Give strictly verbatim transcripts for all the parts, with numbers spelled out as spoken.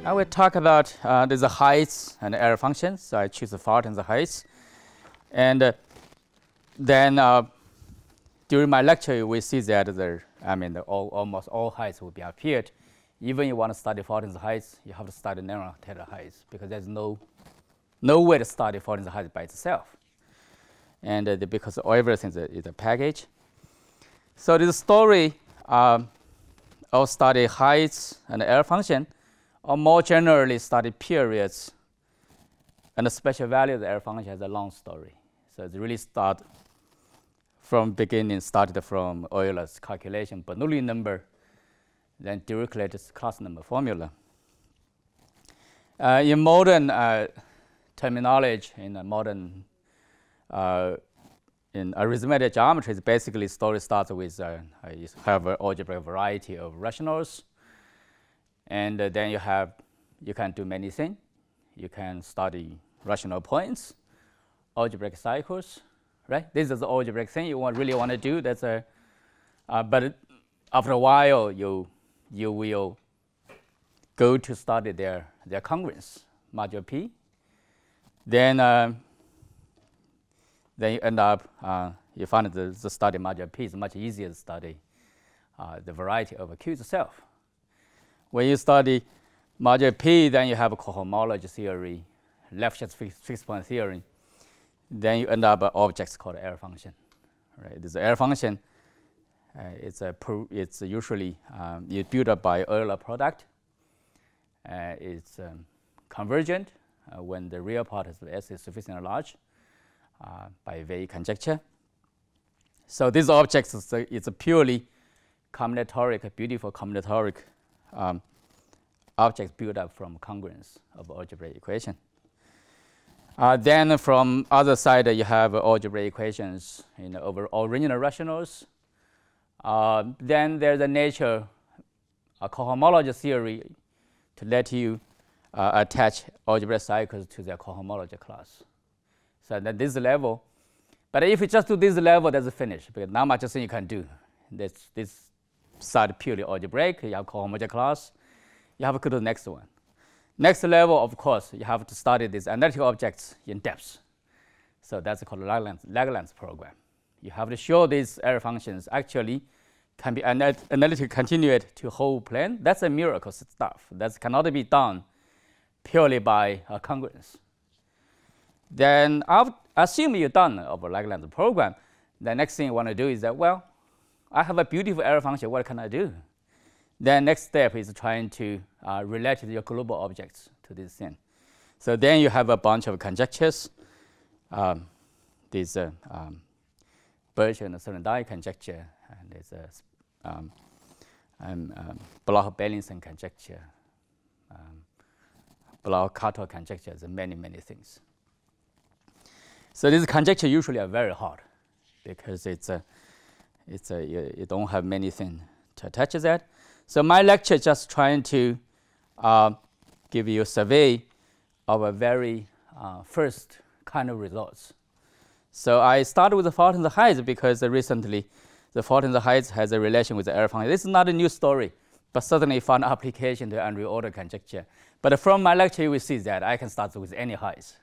I will talk about uh, the heights and error functions. So I choose the fault and the heights. And uh, then uh, during my lecture, you will see that the, I mean, the all, almost all heights will be appeared. Even you want to study fault and the heights, you have to study narrow theta heights because there's no, no way to study fault and the heights by itself. And uh, the, because everything is a, is a package. So this story um, of study heights and error function, or more generally study periods and the special value of the error function has a long story. So it really start from beginning, started from Euler's calculation, Bernoulli number, then Dirichlet's class number formula. Uh, in modern uh, terminology, in a modern uh, in arithmetic geometry, basically story starts with uh, you have an algebraic variety of rationals. And uh, then you have, you can do many things. You can study rational points, algebraic cycles, right? This is the algebraic thing you want, really want to do. That's a, uh, but it, after a while, you you will go to study their their congruence, module P. Then uh, then you end up uh, you find that the, the study module P is much easier to study uh, the variety of a Q itself. When you study module P, then you have a cohomology theory, Lefschetz fixed point theory. Then you end up with objects called error function. Right? This error function, uh, it's a pro it's usually um, it's built up by Euler product. Uh, it's um, convergent uh, when the real part of S is sufficiently large uh, by Weil conjecture. So these objects is a, it's a purely combinatoric, beautiful combinatoric Um, objects built up from congruence of algebraic equation. Uh, then from other side, uh, you have uh, algebraic equations you know, over original rationals. Uh, then there's a nature, a cohomology theory to let you uh, attach algebraic cycles to their cohomology class. So at this level, but if you just do this level, that's finished because not much thing you can do. This, this side purely algebraic, you have cohomology class, you have to go to the next one. Next level, of course, you have to study these analytical objects in depth. So that's called Lagrange, Lagrange program. You have to show these error functions actually can be anal analytically continued to whole plane. That's a miracle stuff. That cannot be done purely by uh, congruence. Then, I'll assume you're done of a Lagrange program, the next thing you want to do is that, well, I have a beautiful error function, what can I do? Then next step is trying to uh, relate your global objects to this thing. So then you have a bunch of conjectures. Um, this uh, um, Birch and Sorendai conjecture, and there's a um, um, um, Bloch-Beilinson conjecture, um, Bloch-Kato conjecture, and many, many things. So these conjectures usually are very hard because it's a It's a, you, you don't have many things to attach to that. So my lecture is just trying to uh, give you a survey of a very uh, first kind of results. So I started with the fault in the heights because uh, recently the fault in the heights has a relation with the error function. This is not a new story, but certainly found application to Andrew order conjecture. But from my lecture, you will see that I can start with any heights.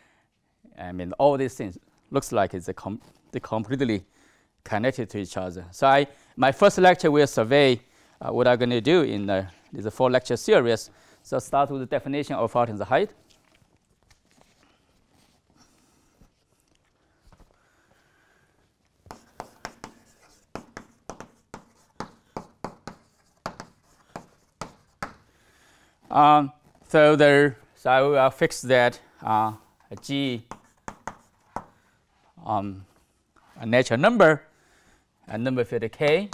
I mean, all these things looks like it's a com they completely connected to each other. So I, my first lecture will survey uh, what I'm going to do in uh, this a four lecture series. So start with the definition of fault in the height. Um, so there, so I will fix that uh, G um, a natural number, a number field K.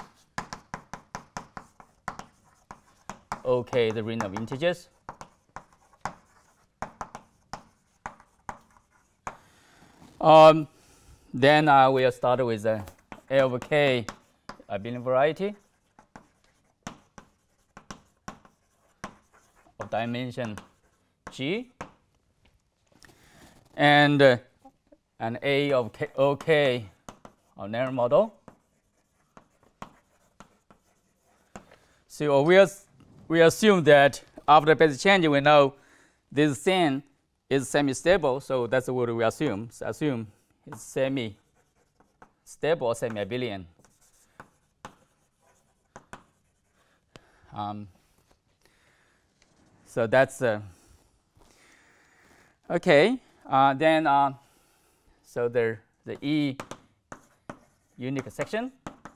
OK, the ring of integers. Um, then I will start with a A over K abelian variety of dimension G, and uh, an A of K, OK of narrow model. So we, as, we assume that after basic change, we know this thing is semi-stable, so that's what we assume. So assume it's semi-stable or semi-abelian. Um, so that's uh, okay. Uh, then uh, so the the E unique section.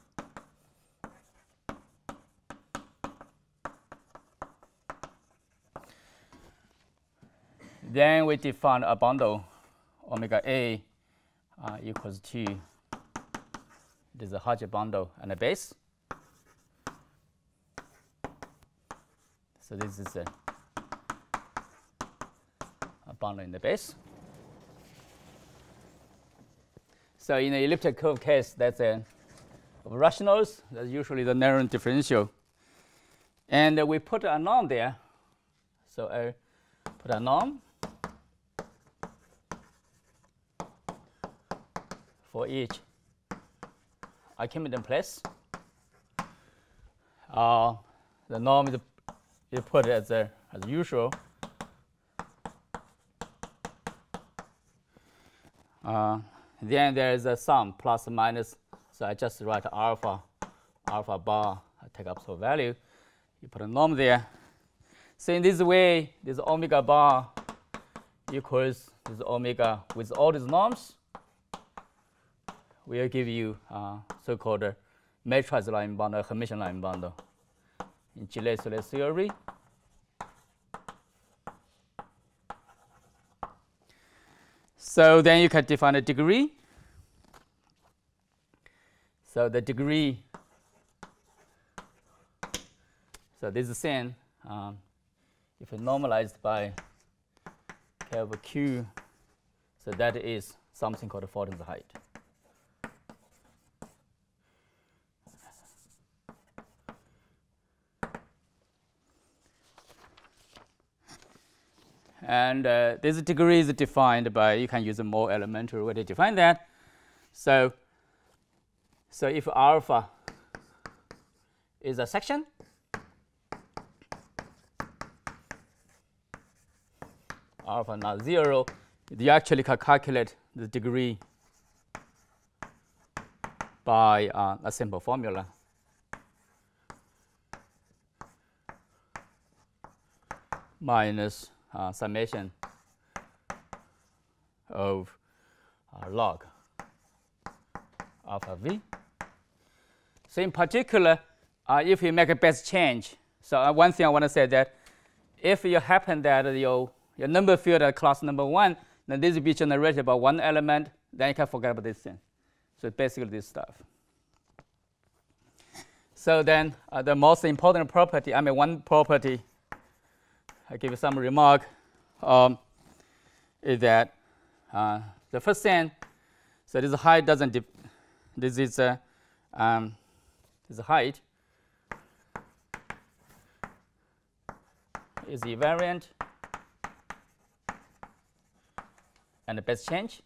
Then we define a bundle omega A uh, equals to this is a Hodge bundle and a base. So this is a, a bundle in the base. So in the elliptic curve case, that's a of rationals. That's usually the narrow differential. And uh, we put a norm there. So I put a norm for each Archimedean place. Uh, the norm is you put it as, a, as usual. Uh, then there is a sum plus or minus. So I just write alpha, alpha bar, I take absolute value. You put a norm there. So in this way, this omega bar equals this omega with all these norms. Will give you uh, so-called uh, matrix line bundle, Hermitian line bundle in Gilles-Soulé theory. So then you can define a degree. So the degree, so this is thing, um, if normalized by K over Q, so that is something called Fulton's height. And uh, this degree is defined by, you can use a more elementary way to define that. So, so if alpha is a section, alpha not zero, you actually can calculate the degree by uh, a simple formula. Minus Uh, summation of uh, log alpha v. So in particular, uh, if you make a base change, so uh, one thing I want to say that if you happen that your, your number field at class number one, then this will be generated by one element, then you can forget about this thing. So basically this stuff. So then uh, the most important property, I mean one property, I give you some remark, um, is that uh, the first thing, so this height doesn't, dip, this is a, um, this height is invariant and the base change.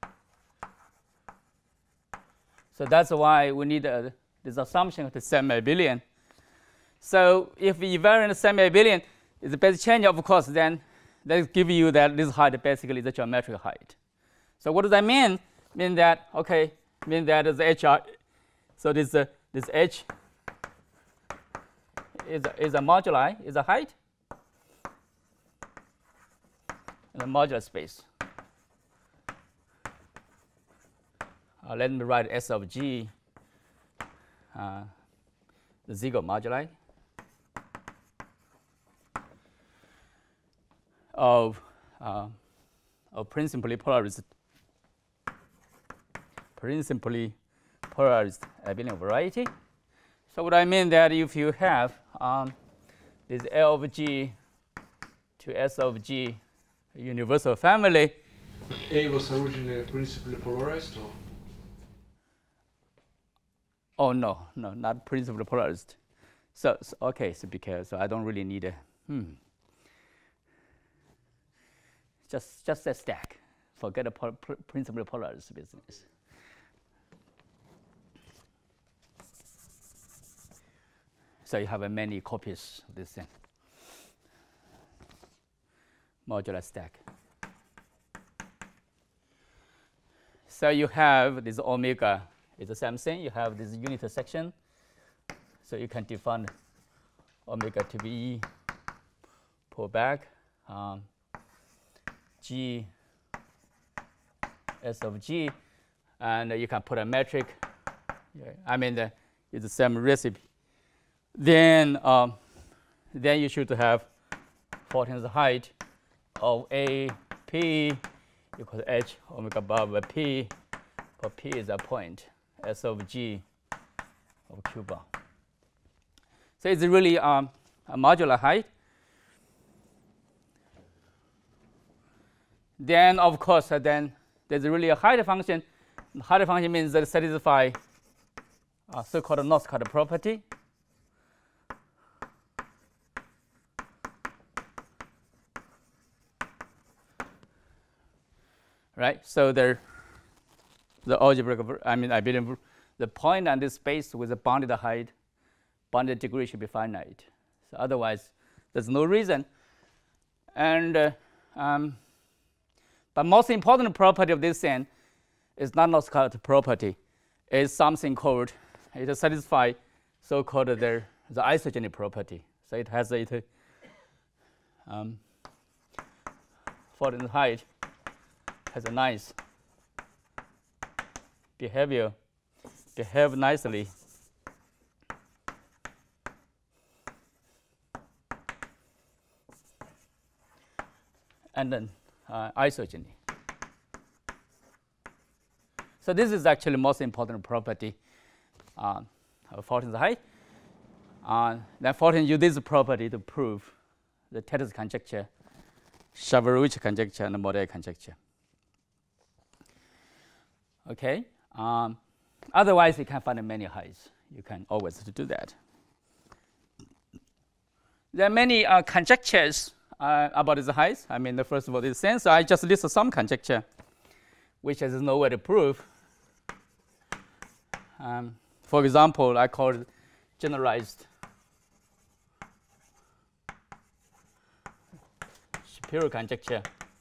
So that's why we need uh, this assumption of the semi-abelian. So if invariant semi-abelian is the base change, of course, then that give you that this height basically is the geometric height. So what does that mean? Mean that, okay, mean that is H R, so this, uh, this H is a, is a moduli, is a height in the modular space. Uh, let me write S of G, uh, the Ziegler moduli of, uh, of principally polarized, principally polarized abelian variety. So what I mean that if you have um, this L of G to S of G universal family. A was originally principally polarized, or? Oh no, no, not principally polarized. So, so okay, so because so I don't really need a hmm. Just just a stack. Forget a pol pr principally polarized business. So you have uh, many copies of this thing. modular stack. So you have this omega is the same thing. You have this unit section. So you can define omega to be pull back um, G S of G, and you can put a metric. Yeah, I mean, the, it's the same recipe. Then, um, then you should have Fortin's height of A P equals H omega bar over P, for P is a point, S of G of Q bar. So it's really um, a modular height. Then, of course, uh, then there's really a height function. The height function means that it satisfies a so-called Northcott property. Right? So there, the algebraic, I mean, I believe the point on this space with a bounded height, bounded degree should be finite. So otherwise, there's no reason. And uh, um, but most important property of this thing is not Northcott property. It's something called, it satisfies so-called the, the isogeny property. So it has a um, Fortin's height has a nice behavior, behave nicely. And then uh, isogeny. So this is actually most important property uh, of Fortin's height. Uh, then Fortin used this property to prove the Tetris conjecture, Shafarevich conjecture, and the Mordell conjecture. Okay. Um, otherwise, you can find many heights. You can always do that. There are many uh, conjectures uh, about these heights. I mean, the first of all, this sense. So I just list some conjecture, which is no way to prove. Um, for example, I call it generalized Shapiro conjecture.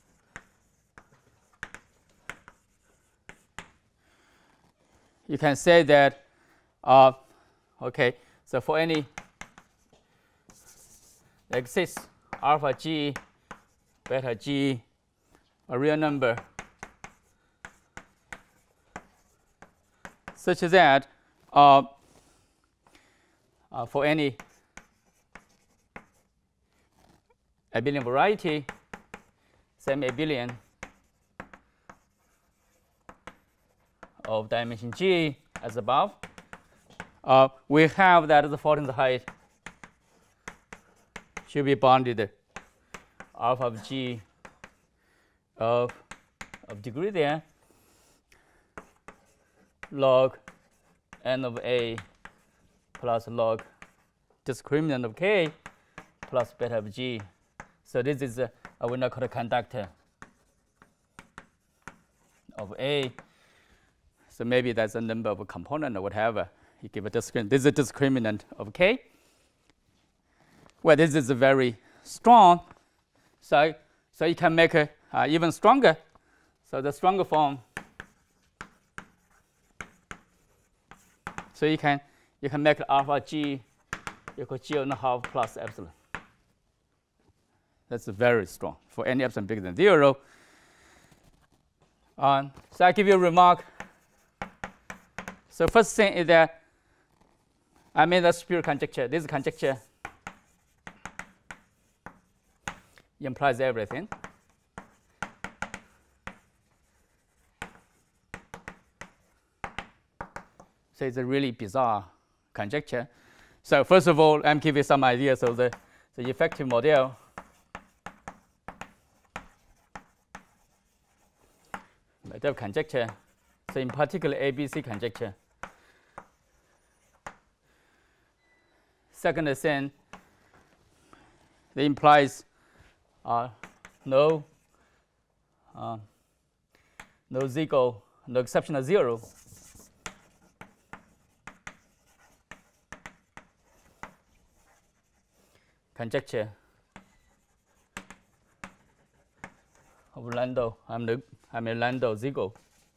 You can say that, uh, okay, so for any exists alpha G, beta G, a real number, such that uh, uh, for any abelian variety, same abelian of dimension G as above, uh, we have that the Fortin's height should be bounded alpha of G of, of degree there log n of A plus log discriminant of K plus beta of G. So this is a, I will not call a conductor of A. So maybe that's a number of a component or whatever. You give a discriminant. This is a discriminant of K. Well, this is very strong. So, so you can make it uh, even stronger. So the stronger form. So you can you can make alpha G equal G and a half plus epsilon. That's very strong for any epsilon bigger than zero. Um, so I give you a remark. So first thing is that I made a Shapiro conjecture. This conjecture implies everything. So it's a really bizarre conjecture. So first of all, I'm giving some ideas of the, the effective model. Model conjecture. So in particular, A B C conjecture. Second thing, it implies uh, no, uh, no zero, no exception of zero. Conjecture of Landau, I'm the I'm a Landau Ziegel.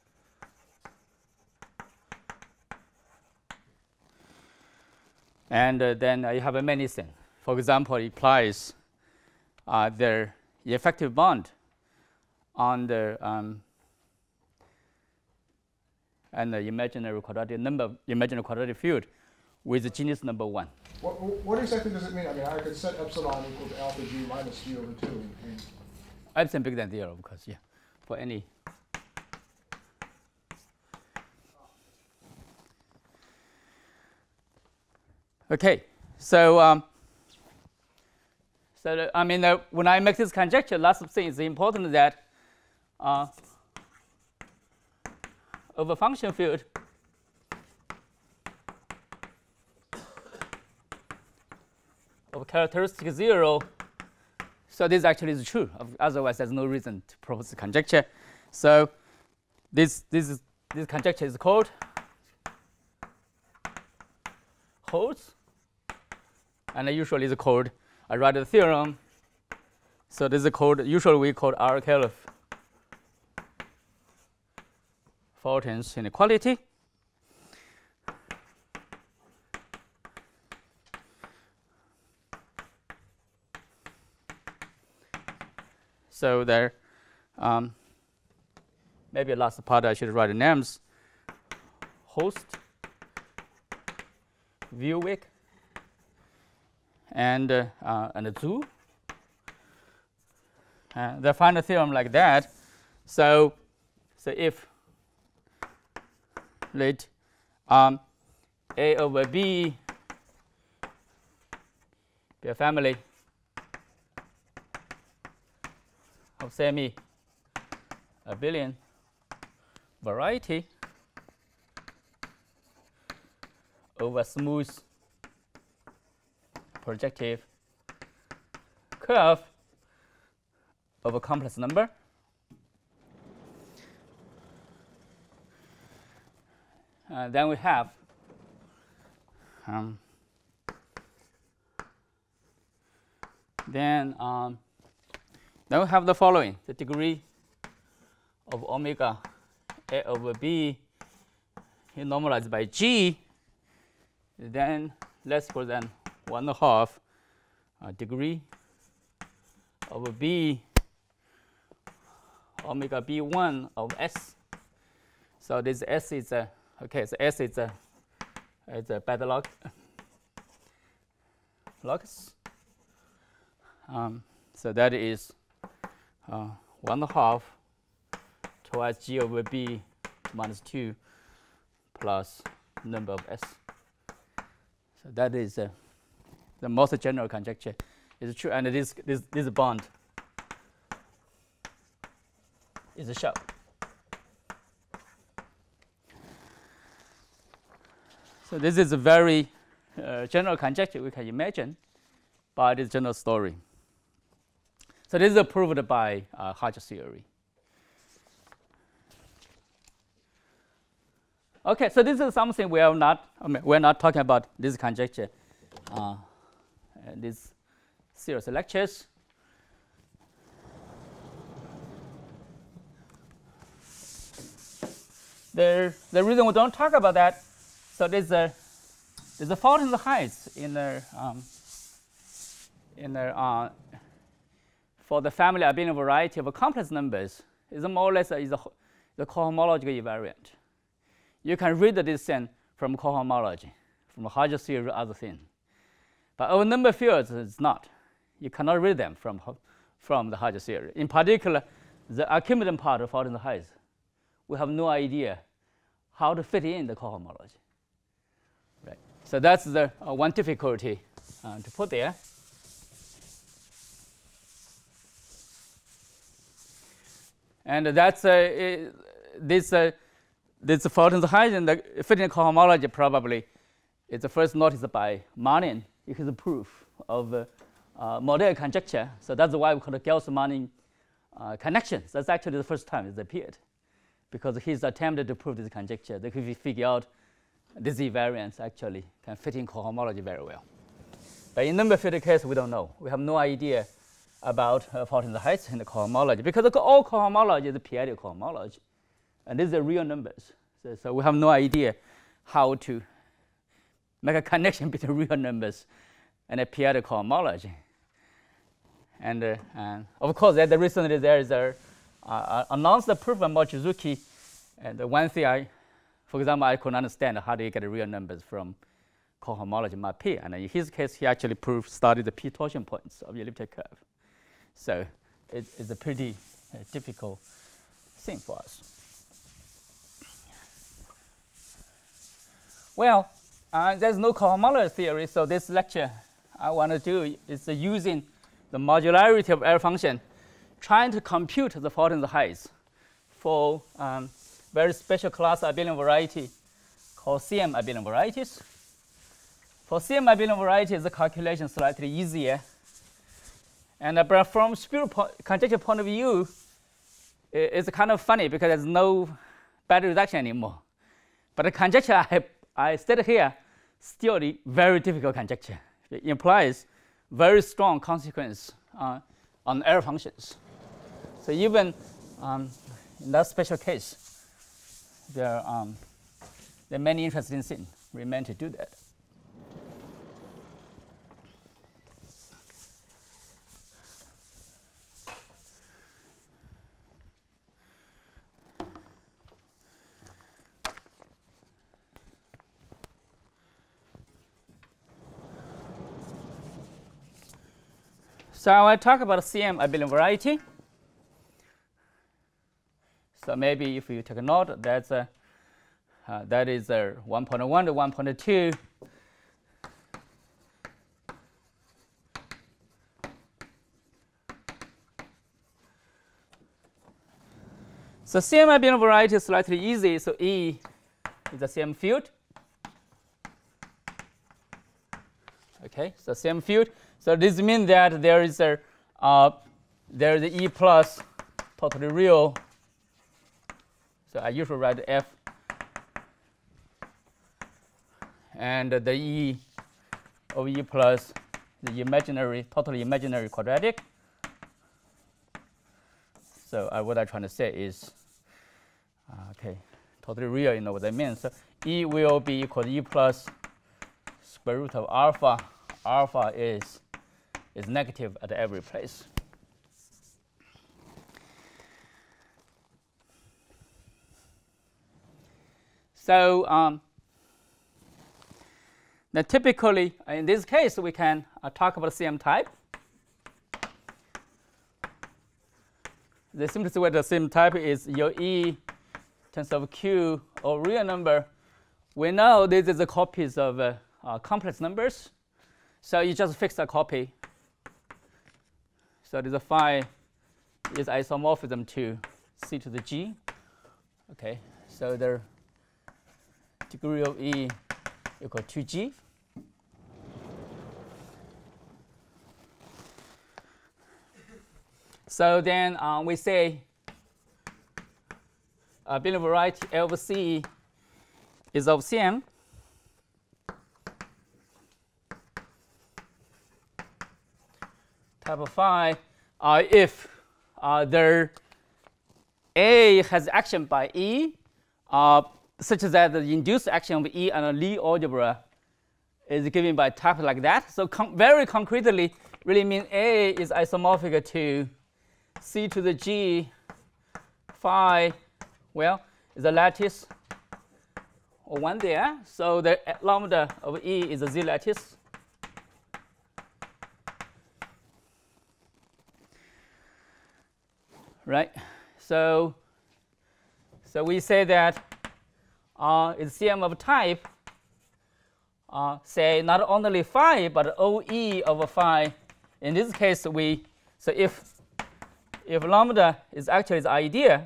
And uh, then uh, you have a many things. For example, it applies uh, the effective bond on the um, and the imaginary quadratic number, imaginary quadratic field with the genus number one. What, what exactly does it mean? I mean, I could set epsilon equal to alpha g minus g over two. And, and Epsilon bigger than zero, of course, yeah, for any. Okay, so um, so the, I mean, uh, when I make this conjecture, last thing is important that uh, of a function field of characteristic zero. So this actually is true. Otherwise, there's no reason to propose the conjecture. So this this is this conjecture is called holds, and usually it's called I write the theorem. So this is called usually we call R-Khalif Fulton's inequality. So there, um, maybe last part I should write the names. Host, Viewwick, and uh, uh, and Zhu. Uh, they find a theorem like that. So, so if let um, A over B be a family of semi abelian variety over smooth projective curve of a complex number, uh, then we have um, then um, then we have the following: the degree of omega A over B is normalized by G, then less for than one and a half uh, degree of B omega B one of S. So this S is a okay. So S is a is a beta log locus. Um, so that is uh, one and a half twice G over B minus two plus number of S. So that is uh, the most general conjecture. Is true, and this this this bond is a shell. So this is a very uh, general conjecture we can imagine, but it's general story. So this is proved by uh, Hodge theory. Okay, so this is something we are not. I mean, we're not talking about this conjecture. Uh, and these series of lectures. The the reason we don't talk about that, so there's a there's a fault in the heights in the um, in the uh, for the family abelian variety of complex numbers is more or less a, is a, the cohomological invariant. You can read this thing from cohomology, from Hodge theory, other thing. But our number fields is not. You cannot read them from, from the Hodge theory. In particular, the Archimedean part of Fulton's heights, we have no idea how to fit in the cohomology. Right. So that's the uh, one difficulty uh, to put there. And that's uh, it, this uh, this Fulton's heights and the fitting cohomology probably is the first noticed by Manin. It is a proof of uh, uh, Mordell conjecture. So that's why we call it Gauss-Manin uh, connection. That's actually the first time it appeared, because he's attempted to prove this conjecture that if we figure out this invariance actually can fit in cohomology very well. But in number field case, we don't know. We have no idea about uh, Horton's heights in the cohomology, because the, all cohomology is p-adic cohomology, and these are real numbers. So, so we have no idea how to make a connection between real numbers and a p-adic cohomology. And, uh, and of course, that the recently there is a uh, announced the proof by Mochizuki, and the one thing I, for example, I couldn't understand how do you get real numbers from cohomology map P, and in his case, he actually proved studied the p torsion points of the elliptic curve. So it, it's a pretty uh, difficult thing for us. Well, uh, there's no cohomology theory, so this lecture I want to do is uh, using the modularity of error function, trying to compute the Horton's heights for um, very special class abelian variety called C M abelian varieties. For C M abelian varieties, the calculation is slightly easier. And uh, but from spurious po conjecture point of view, it, it's kind of funny because there's no battery reduction anymore. But the conjecture I, I stated here, still a very difficult conjecture. It implies very strong consequence uh, on error functions. So even um, in that special case, there are, um, there are many interesting things remain to do that. So I talk about C M abelian variety. So maybe if you take a note, that's a, uh, that is a one point one to one point two. So C M abelian variety is slightly easy. So E is a C M field. Okay, so C M field. So this means that there is a uh, there is a E plus totally real. So I usually write F, and the E of E plus the imaginary, totally imaginary quadratic. So uh, what I'm trying to say is, uh, okay, totally real. You know what that means. So E will be equal to E plus square root of alpha. Alpha is is negative at every place. So um, now typically, in this case, we can uh, talk about C M type. The simplest way to C M type is your E in terms of Q or real number. We know this is the copies of uh, uh, complex numbers. So you just fix a copy. So this phi is isomorphism to C to the G. Okay, so the degree of E equal to G. So then um, we say abelian variety L of C is of C M. Type of phi uh, if uh, there A has action by E uh, such that the induced action of E and a Lie algebra is given by type like that. So con very concretely really means A is isomorphic to C to the G phi, well, is a lattice or one there. So the lambda of E is a Z lattice. Right, so so we say that uh, it's C M of type. Uh, say not only phi but O E of phi. In this case, we so if if lambda is actually the idea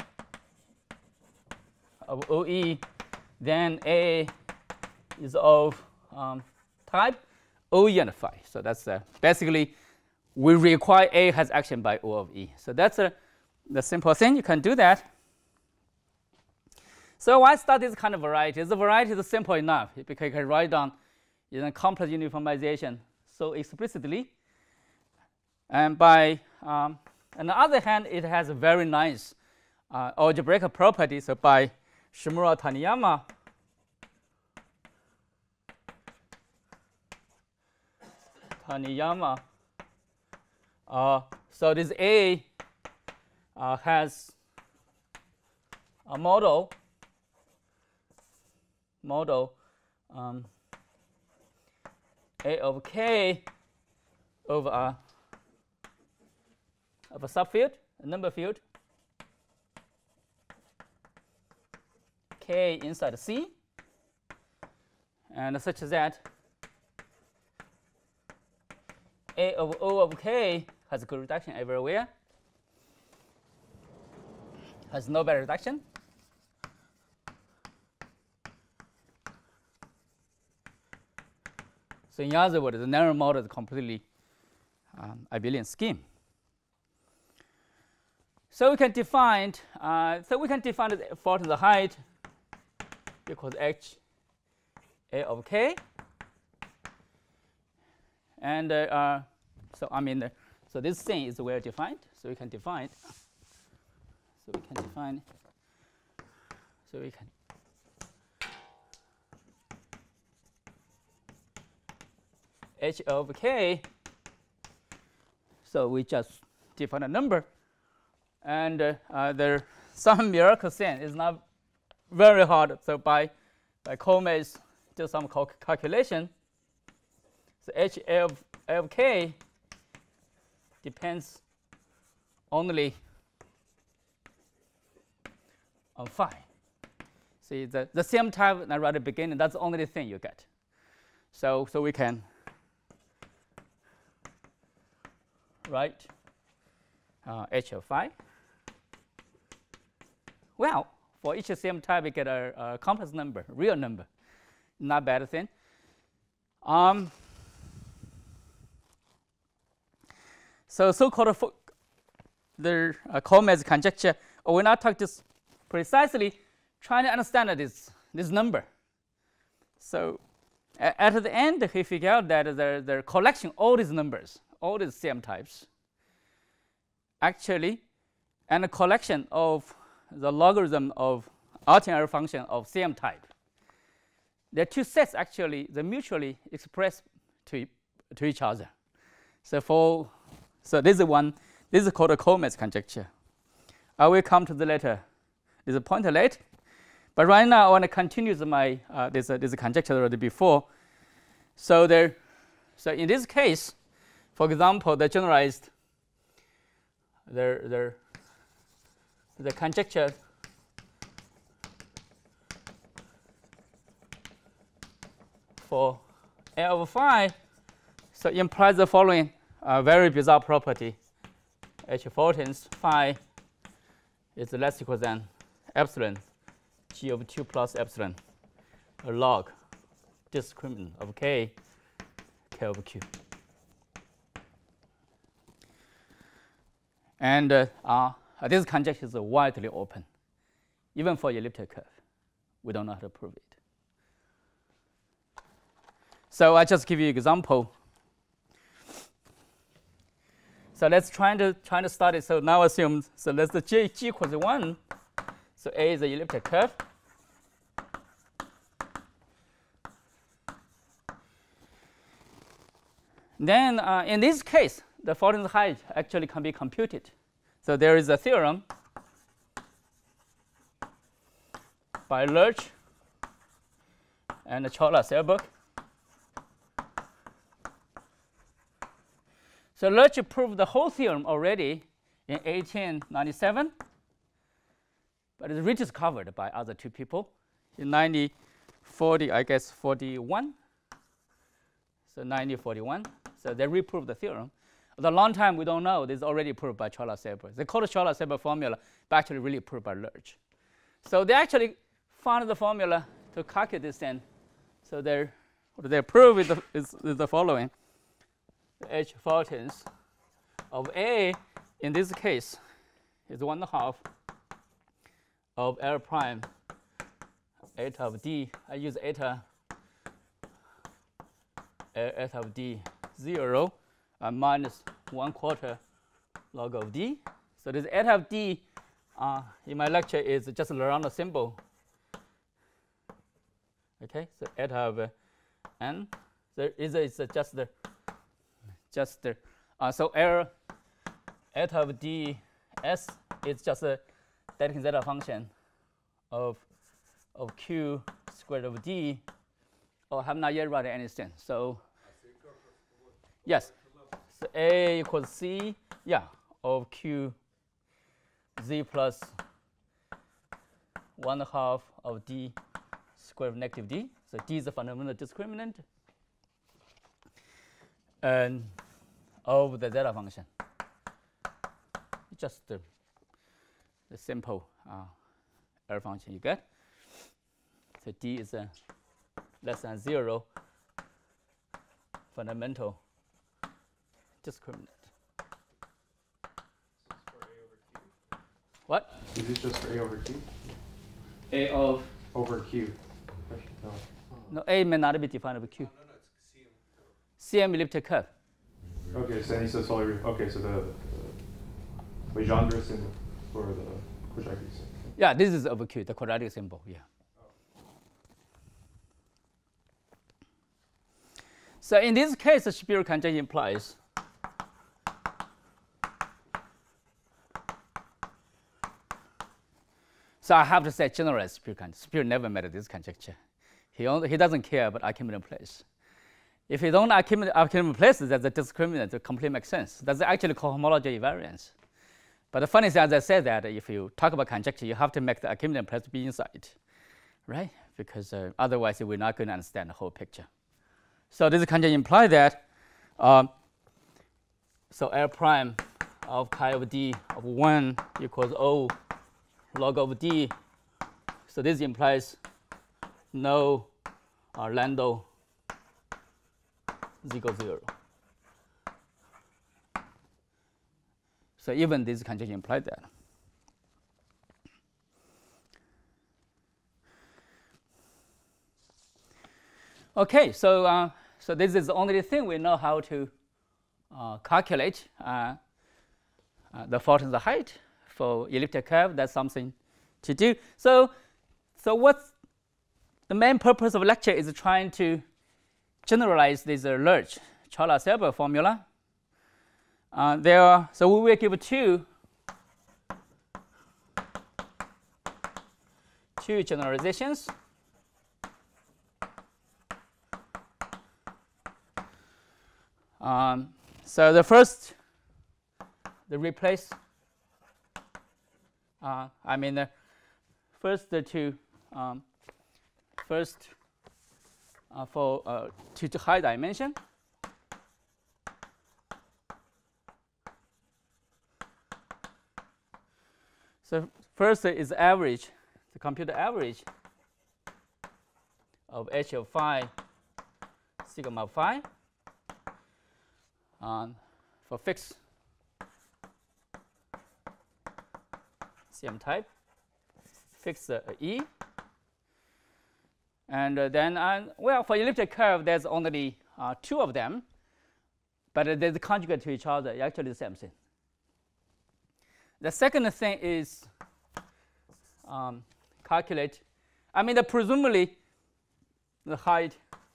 of O E, then A is of um, type O E and phi. So that's uh, basically we require A has action by O of E. So that's a the simple thing, you can do that. So why study this kind of variety? The variety is simple enough because you can write down in a complex uniformization so explicitly. And by um, on the other hand, it has a very nice uh, algebraic property. So by Shimura Taniyama, Taniyama, uh, so this A uh, has a model, model um, A of k over a of a subfield, a number field, k inside C, and such that A of O of k has good reduction everywhere, has no bad reduction. So in other words, the narrow model is completely um, abelian scheme. So we can define, uh, so we can define the fault in the height equals h a of k, and uh, uh, so I mean, uh, so this thing is well defined. So we can define. So we can define. So we can. H of k. So we just define a number. And uh, uh, there some miracle thing is not very hard. So by by Koolmees do some cal calculation. So H of, of k depends only on phi. See the the same type right at the beginning. That's the only thing you get. So so we can write uh, H of phi. Well, for each same type, we get a, a complex number, real number. Not bad thing. Um, so so-called the uh, Koolmees conjecture. I will not talk this precisely. Trying to understand this this number. So a at the end, we figure out that the the collection all these numbers, all these same types, actually, and a collection of the logarithm of ordinary function of same type. The two sets actually they mutually express to to each other. So for so this is one. This is called a Koolmees conjecture. I will come to the later. This is pointer late, but right now I want to continue my uh, this uh, this conjecture already before. So there, so in this case, for example, the generalized the the the conjecture for L of phi, so implies the following uh, very bizarre property: H photons phi is less equal than epsilon g of two plus epsilon a log discriminant of k k over q. And uh, uh, this conjecture is widely open, even for elliptic curve. We don't know how to prove it. So I just give you an example. So let's try to try to start it. So now assume so let's the g, g equals one. So A is the elliptic curve. Then uh, in this case, the Fulton's height actually can be computed. So there is a theorem by Lurch and Chola-Selberg. So Lurch proved the whole theorem already in eighteen ninety-seven, but it's rediscovered by other two people in nineteen forty, I guess forty-one. So nineteen forty-one. So they reproved the theorem. The long time we don't know. This is already proved by Chola-Selberg. They call it Chola-Selberg formula, but actually really proved by Lurch. So they actually found the formula to calculate this thing. So they what they prove is the, is, is the following: H photons of A in this case is one half of L prime eta of D. I use eta eta of D zero uh, minus one quarter log of d. So this eta of d uh, in my lecture is just a Lorentz symbol. Okay, so eta of uh, n. So is is just the just the uh, so error eta of d s is just a Dedekind zeta function of of q squared of d. Oh, I have not yet written anything. So yes, so a equals c, yeah, of q z plus one half of d squared of negative d. So d is the fundamental discriminant and of the zeta function. Just the, the simple uh, error function you get. So d is a less than zero fundamental discriminant. What? Is this just for a over q? A of Over q. No. no, A may not be defined over Q. No, no, it's C M. C M elliptic curve. Okay, so any so solely okay, so the the Legendre symbol for the quadratic symbol. Yeah, this is over Q, the quadratic symbol. Yeah. So in this case, the Shapiro conjecture implies so I have to say generalize Shapiro conjecture. Shapiro never made this conjecture. He only, he doesn't care about accumulating place. If you don't accumulate accumulating places, that's a discriminant. It completely makes sense. That's actually called homology invariance. But the funny thing, as I said, that if you talk about conjecture, you have to make the accumulating place be inside, right? Because uh, otherwise, we're not going to understand the whole picture. So this conjecture implies that um, so L prime of chi of d of one equals O log of d. So this implies no uh, lambda z equals zero. So even this conjecture implies that. Okay, so uh, so this is the only thing we know how to uh, calculate uh, uh, the Fulton's height for elliptic curve. That's something to do. So, so what's the main purpose of lecture is trying to generalize this uh, Lurch Chorla-Sieber formula. Uh, there are, so we will give two two generalizations. Um, so the first, the replace, uh, I mean, the first the two, um, first uh, for uh, two to high dimension. So first is average, the computer average of h of phi sigma phi. Um, for fixed C M type, fixed uh, E. And uh, then, uh, well, for elliptic curve, there's only uh, two of them, but uh, they're conjugate to each other, actually the same thing. The second thing is um, calculate, I mean, the presumably the height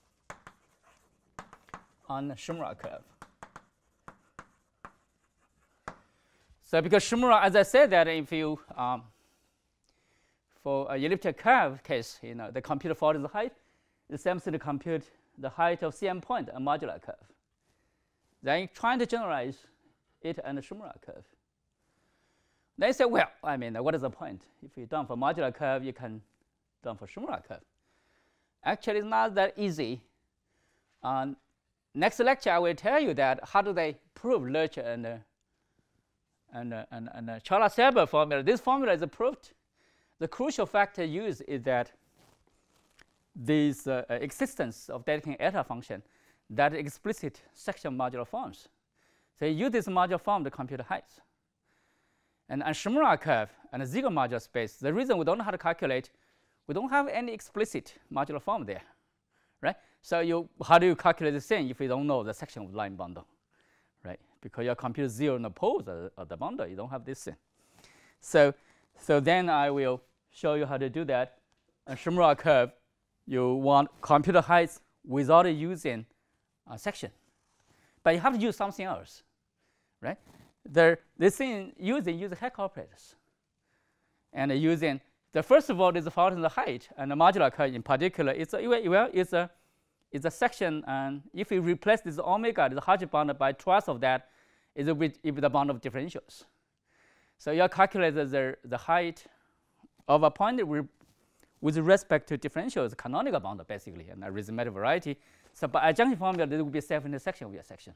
on the Shimura curve. So because Shimura, as I said, that if you um, for a elliptic curve case, you know, the computer Fulton's height is the same thing to compute the height of C M point, a modular curve. Then you're trying to generalize it and the Shimura curve. They say, well, I mean, what is the point? If you done for modular curve, you can done for Shimura curve. Actually, it's not that easy. Um, next lecture, I will tell you that how do they prove Lurch and uh, and uh, and, and uh, Chorla-Sieber formula. This formula is proved. The crucial factor used is that this uh, existence of Dedekind eta function that explicit section modular forms. So you use this modular form to compute the heights. And on Shimura curve and a Ziegler modular space, the reason we don't know how to calculate, we don't have any explicit modular form there, right? So you, how do you calculate the thing if you don't know the section of the line bundle, right? because your computer zero the poles of, of the bundle. You don't have this thing. So, so then I will show you how to do that. A Shimura curve, you want computer heights without using a section. But you have to use something else, right? There, this thing using use Hecke operators. And using, the first of all is the function of the height, and the modular curve in particular, it's a, well, it's a, it's a section, and if you replace this omega, the Hodge bound by twice of that, is with, with the bound of differentials. So you calculate the, the height of a point with, with respect to differentials, canonical bound basically, and arithmetic variety. So by adjunction formula, there will be a self-intersection with a section.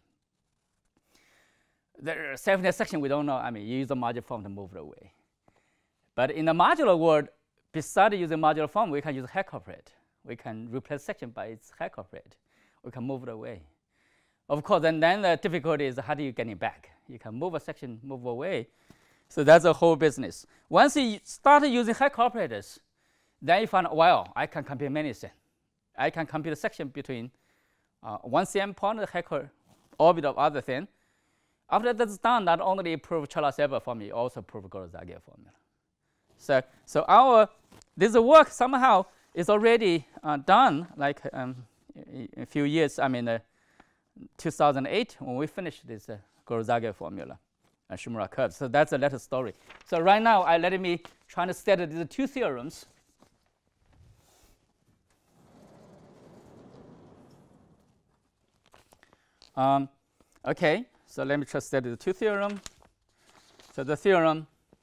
The self-intersection, we don't know. I mean, you use the modular form to move it away. But in the modular world, besides using modular form, we can use Hecke operator. We can replace section by its Hecke operator. We can move it away. Of course, and then the difficulty is how do you get it back? You can move a section, move away. So that's a whole business. Once you start using Hecke operators, then you find, well, I can compute many things. I can compute a section between uh, one cm point, the Hecke orbit of other thing. After that's done, not only prove Cholesov formula, also prove Gorozagiev formula. So, so our this work somehow is already uh, done. Like um, a few years, I mean, uh, two thousand eight when we finished this uh, Gorozagiev formula, uh, Shimura curve. So that's a later story. So right now, I let me try to study these two theorems. Um, okay. So let me just study the two theorem. So the theorem,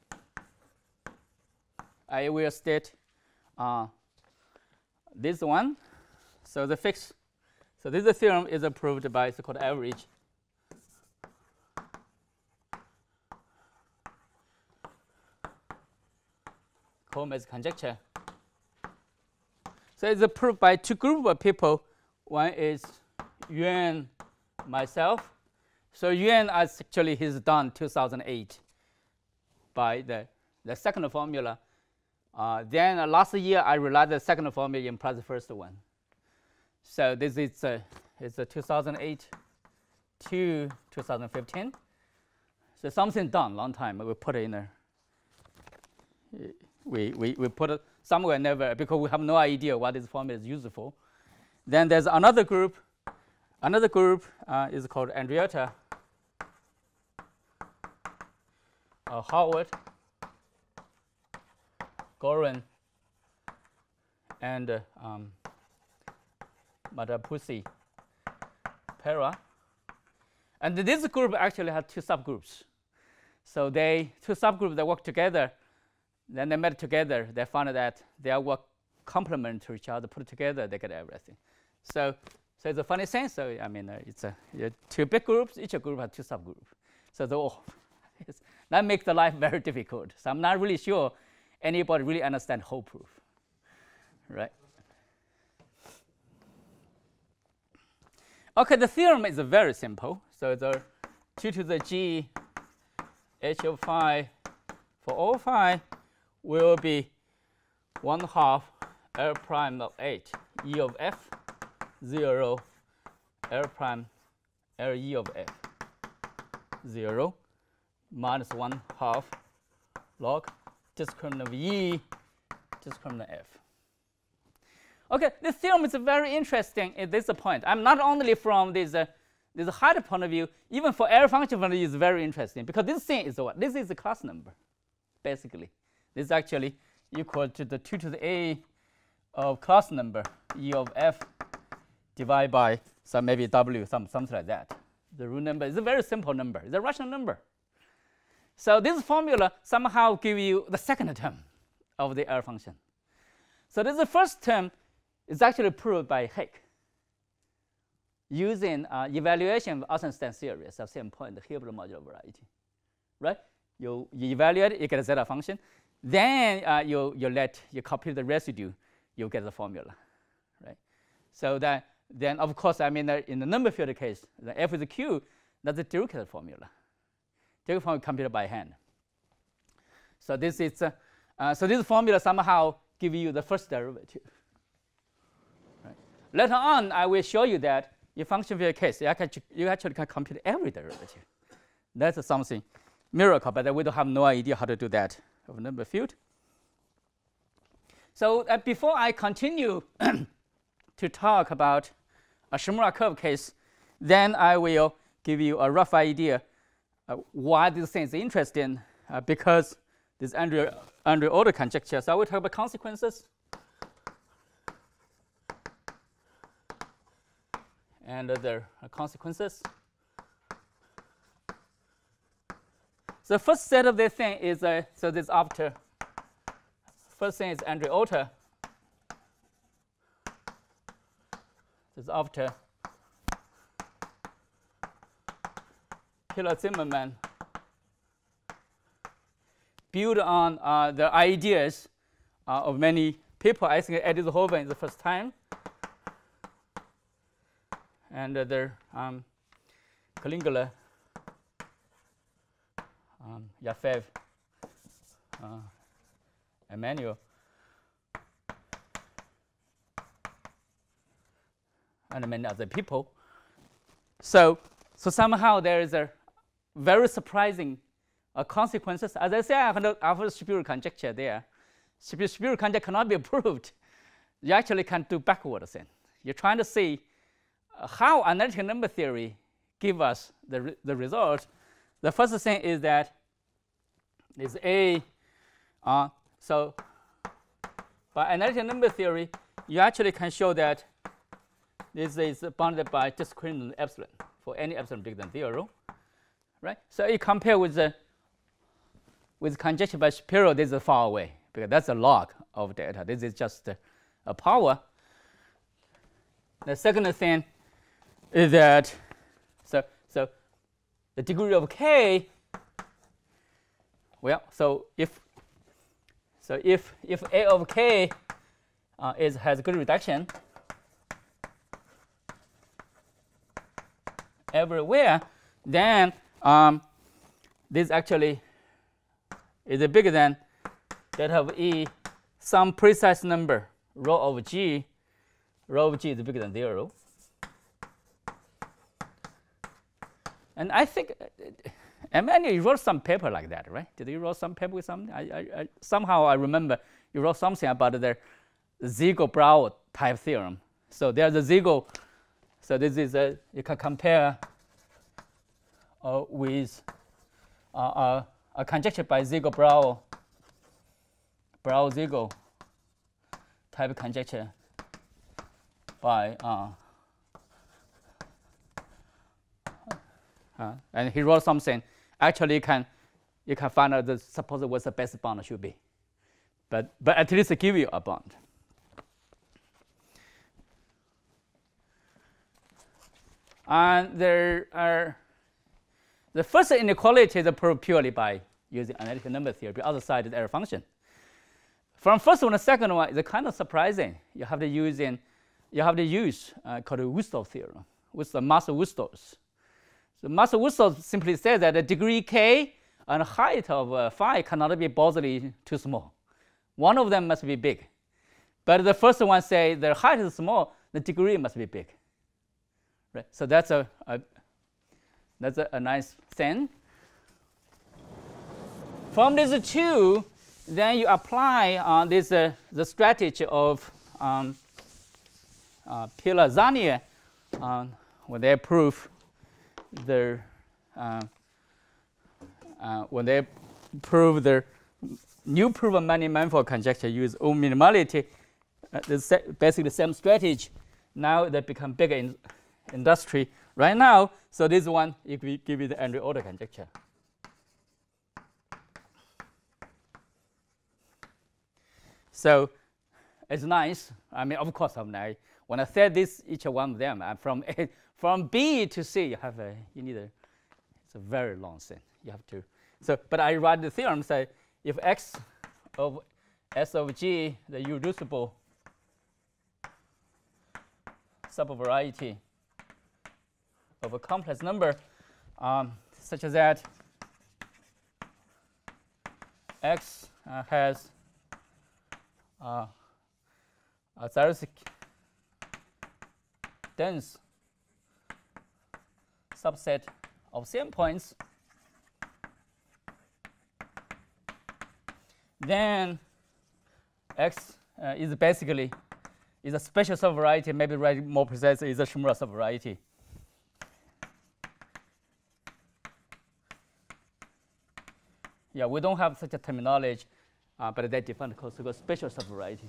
I will state uh, this one. So the fixed, so this theorem is proved by so-called average. Coleman's conjecture. So it's proved by two groups of people. One is Yuan, myself. So Yuan actually he's done two thousand eight by the, the second formula. Uh, then uh, last year I realized the second formula implies the first one. So this is uh, it's a two thousand eight to two thousand fifteen. So something done long time. We put it in there. We we we put it somewhere never because we have no idea what this formula is used for. Then there's another group. Another group uh, is called Andrietta, uh, Howard, Goran, and uh, um, Matapusi, Pera. And this group actually has two subgroups. So they two subgroups that work together. Then they met together. They found that their work complement to each other. Put it together, they get everything. So. So it's a funny thing. So I mean, uh, it's a uh, two big groups. Each group has two subgroups. So the, oh, that makes the life very difficult. So I'm not really sure anybody really understand whole proof, right? Okay, the theorem is very simple. So the two to the g h of phi for all phi will be one half L prime of eight E of f. zero L prime L E of f zero minus one half log discriminant of E discriminant of f. Okay, this theorem is very interesting at this point. I'm not only from this uh, this height point of view, even for error function point of view is very interesting because this thing is what? This is the class number, basically. This is actually equal to the two to the a of class number E of f divided by some maybe w, some something like that. The root number is a very simple number. It's a rational number. So this formula somehow gives you the second term of the error function. So this is the first term is actually proved by Hecke using uh, evaluation of Eisenstein series of same point, the Hilbert modular variety. Right? You, you evaluate it, you get a zeta function. Then uh, you, you let you compute the residue, you get the formula. Right? So that then, of course, I mean, uh, in the number field case, the f is a q, that's the Dirichlet formula. Dirichlet formula computed by hand. So this is uh, uh, so this formula somehow give you the first derivative. Right. Later on, I will show you that in function field case, you actually, you actually can compute every derivative. That's something miracle, but we don't have no idea how to do that of number field. So uh, before I continue to talk about a Shimura curve case, then I will give you a rough idea uh, why this thing is interesting, uh, because this Andrew Andrew order conjecture. So I will talk about consequences and other uh, consequences. So the first set of this thing is uh, so this after. First thing is Andrew Otter. This after Hiller-Zimmermann build on uh, the ideas uh, of many people. I think Edith Hoven is the first time, and uh, the um, Klingler, um, Yafev, uh, Emmanuel, and many other people. So, so somehow there is a very surprising uh, consequences. As I said, I have a Shapiro conjecture there. Shapiro conjecture cannot be proved. You actually can do backwards thing. You're trying to see uh, how analytic number theory give us the, re the result. The first thing is that is A. Uh, so by analytic number theory, you actually can show that this is bounded by discrete epsilon for any epsilon bigger than zero, right? So you compare with the with conjecture by Shapiro, this is far away because that's a log of data. This is just a, a power. The second thing is that so so the degree of k. Well, so if so if if a of k uh, is has good reduction everywhere, then um, this actually is bigger than that of E, some precise number, rho of G. Rho of G is bigger than zero. And I think, uh, Emmanuel, you wrote some paper like that, right? Did you wrote some paper with something? I, I, I, somehow I remember you wrote something about the Ziegel-Brouw type theorem. So there's a Ziegel. So this is a, you can compare uh, with uh, uh, a conjecture by Ziegel-Brouw, Brouw-Ziegel type conjecture by, uh, uh, and he wrote something. Actually, you can you can find out the suppose what the best bound should be, but but at least give you a bound. And there are the first inequality is proved purely by using analytic number theory. The other side is error function. From first one to second one is kind of surprising. You have to use in you have to use uh, called the Wusthof theorem with the Masse-Wusthof. So Masse-Wusthof simply says that the degree k and height of uh, phi cannot be Bosley too small. One of them must be big. But the first one says the height is small, the degree must be big. Right? So that's a, a that's a, a nice thing. From these two, then you apply uh, this uh, the strategy of um, uh, Pila-Zanier uh, when they prove the uh, uh, when they prove the new proof of many-manifold conjecture use O minimality, uh, the basically the same strategy. Now they become bigger in industry right now. So this one, if we give you the Andrew order conjecture. So it's nice. I mean, of course, I'm nice. When I said this, each one of them, I'm from A, from B to C, you have a you need a it's a very long thing. You have to. So, but I write the theorem say if x of S of G, the irreducible subvariety of a complex number, um, such that x uh, has uh, a theoretic dense subset of same points, then X uh, is basically is a special subvariety, maybe right more precisely is a Shimura subvariety. Yeah, we don't have such a terminology, uh, but they define the so-called special subvariety.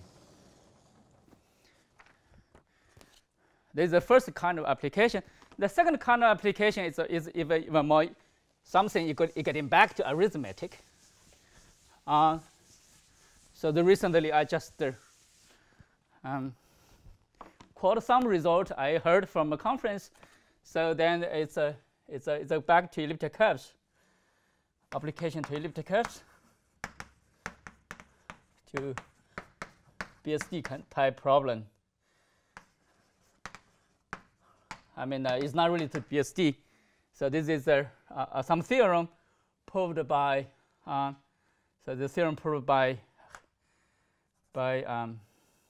This is the first kind of application. The second kind of application is, uh, is even, even more something you could you getting back to arithmetic. Uh, so the recently I just uh, um, quote some result I heard from a conference. So then it's a it's a it's a back to elliptic curves. Application to elliptic curves to B S D type problem. I mean, uh, it's not really to B S D. So this is uh, uh, some theorem proved by. Uh, so the theorem proved by by um,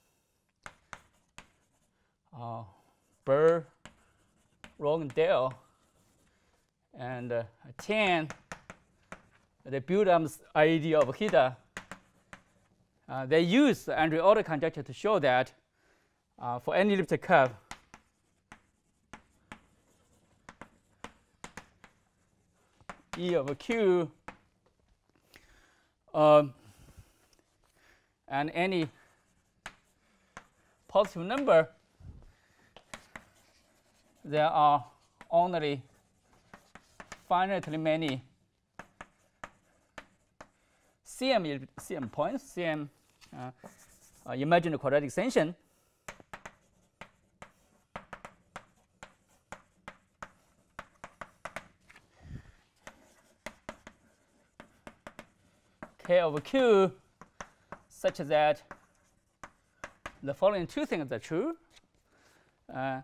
uh, Burr, Roggendale, and uh, Tian. They build up this idea of Hida. Uh, they use the Andrew-Alder conjecture to show that uh, for any elliptic curve, E of Q um, and any positive number, there are only finitely many C M, C M points, C M uh, uh, imaginary quadratic extension. K over Q such that the following two things are true. Uh,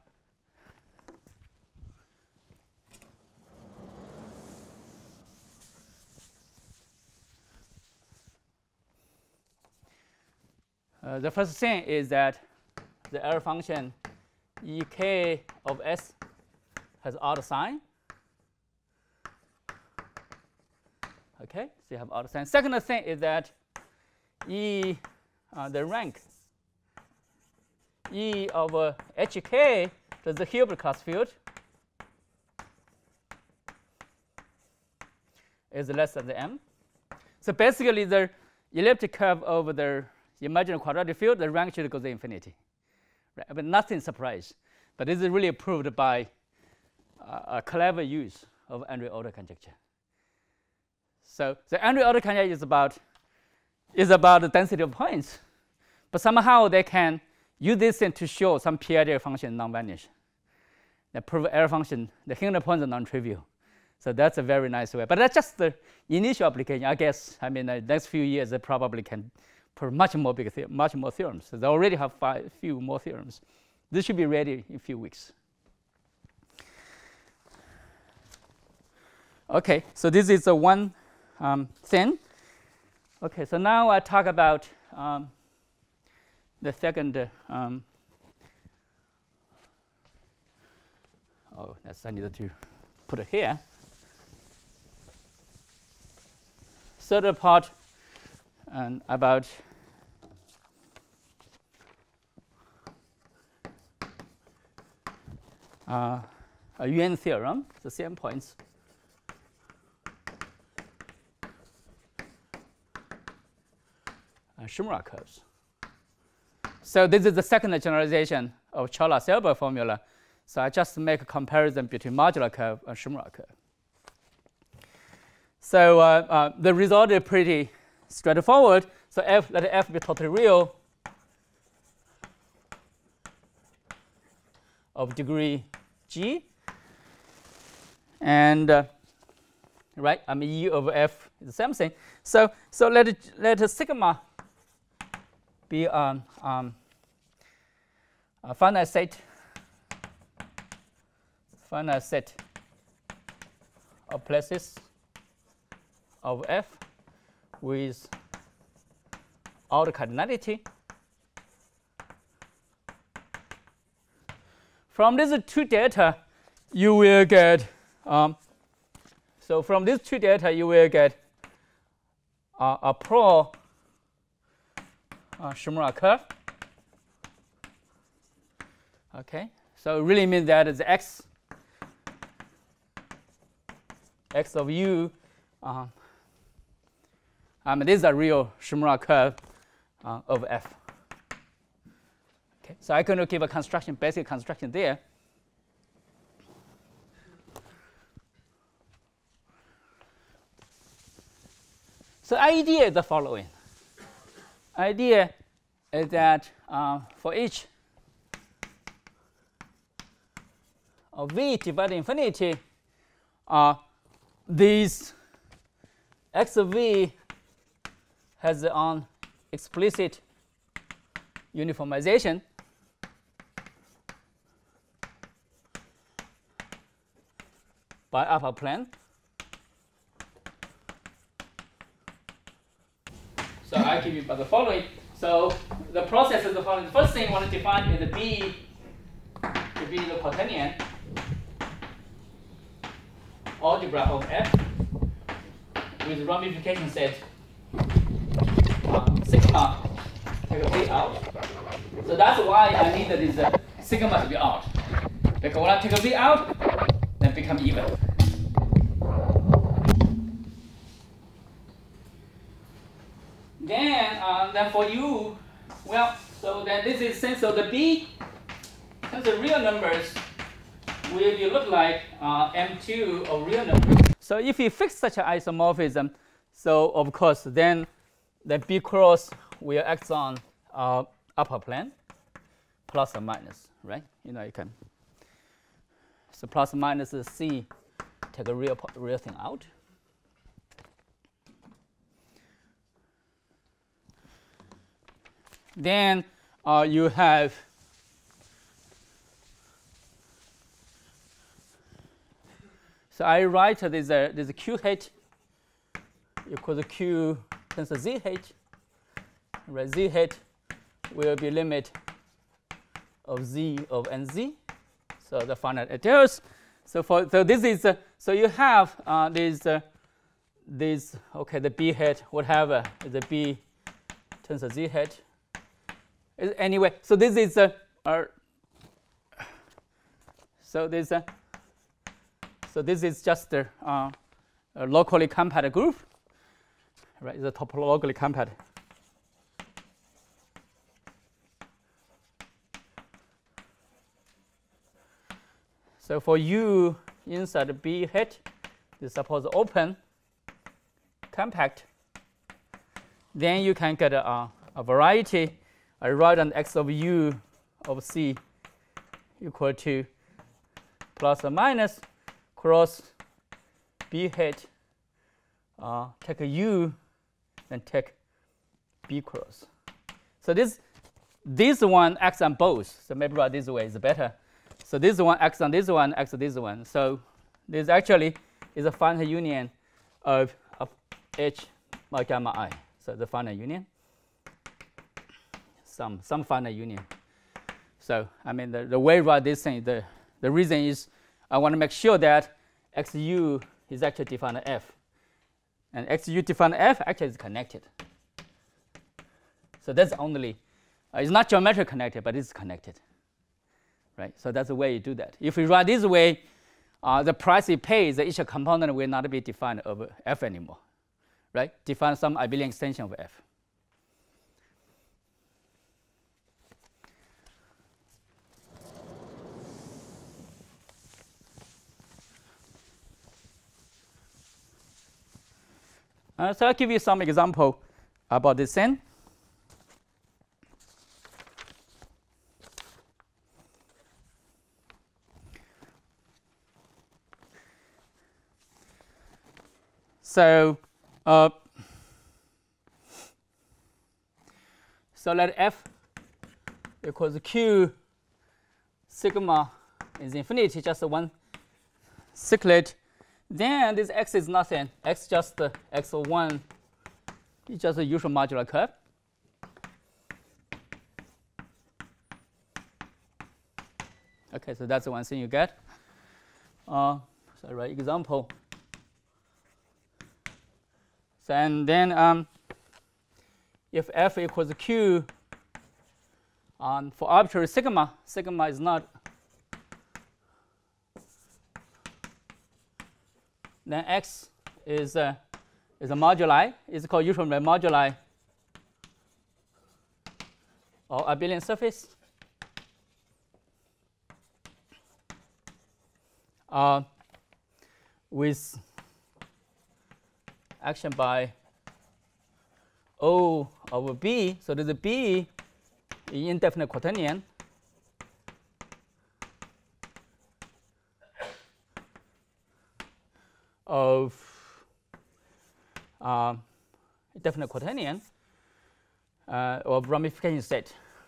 Uh, the first thing is that the error function E k of S has odd sign. Okay, so you have odd sign. Second thing is that E, uh, the rank E of uh, H k, that's the Hilbert class field, is less than the M. So basically, the elliptic curve over the imaginary quadratic field, the rank should go to infinity. Right? But nothing surprise. But this is really proved by uh, a clever use of Andrew-Alder conjecture. So the Andrew-Alder conjecture is about is about the density of points, but somehow they can use this thing to show some P I D function non-vanish. They prove error function, the Hinton points are non-trivial. So that's a very nice way. But that's just the initial application. I guess I mean the next few years they probably can prove much more big, much more theorems. So they already have five few more theorems. This should be ready in a few weeks. Okay, so this is the one um, thing. Okay, so now I talk about um, the second. Uh, um, oh, that's I needed to put it here. Third part and about uh, a Yuan theorem, the same points. Uh, Shimura curves. So this is the second generalization of Chorla-Selberg formula. So I just make a comparison between modular curve and Shimura curve. So uh, uh, the result is pretty straightforward. So f, let f be totally real of degree g, and uh, right, I mean e over f is the same thing. So so let it, let a sigma be um, um, a finite set, finite set of places of f with order cardinality. From these two data, you will get um, so from these two data you will get uh, a pro uh, Shimura curve. Okay, so it really means that the x x of u, uh, I mean, this is a real Shimura curve uh, of f. Okay, so I'm going to give a construction, basic construction there. So idea is the following. Idea is that uh, for each of v divided infinity, uh, these x of v has an explicit uniformization by upper plane. So I give you the following. So the process is the following. The first thing I want to define is the B to be the quaternion algebra of F with ramification set um, sigma take a V out. So that's why I need this uh, sigma to be out. Because when I take a V out, then it becomes even. Then, uh, then for u, well, so then this is sense of the B, since the real numbers will be look like uh, M two of real numbers. So if you fix such an isomorphism, so of course then the B cross will act on uh, upper plane, plus or minus, right? You know you can. So plus or minus is C, take a real real thing out. Then uh, you have so I write there's a there's a Q hat equals to Q times Z hat. Right, Z hat will be limit of Z of N Z. So the finite ideals. So for so this is uh, so you have uh, this uh, this okay the B hat whatever the B times Z hat. Anyway, so this is a uh, so this uh, so this is just a, uh, a locally compact group, right? It's a topologically compact. So for U inside B hat, is suppose open, compact. Then you can get a, a variety. I write an x of u of c equal to plus or minus cross b hat, uh, take a u, then take b cross. So this this one acts on both. So maybe write this way is better. So this one acts on this one, acts on this one. So this actually is a finite union of, of H by gamma I. So the finite union. Some some finite union. So I mean the, the way I write this thing, the, the reason is I want to make sure that xu is actually defined F. And xu defined F actually is connected. So that's only uh, it's not geometrically connected, but it's connected. Right? So that's the way you do that. If you write this way, uh, the price you pay, the each component will not be defined over F anymore. Right? Define some abelian extension of F. Uh, so I'll give you some example about this thing. So, uh, so let F equals Q sigma is infinity, just one cyclet. Then this x is nothing. X just uh, x of one. It's just a usual modular curve. Okay, so that's the one thing you get. Uh, so I write example. So and then um, if F equals Q um, for arbitrary sigma, sigma is not, then X is a, is a moduli, is called uniform moduli or abelian surface. Uh, with action by O over B, so there's a B indefinite quaternion of uh, definite quaternion uh, of ramification set.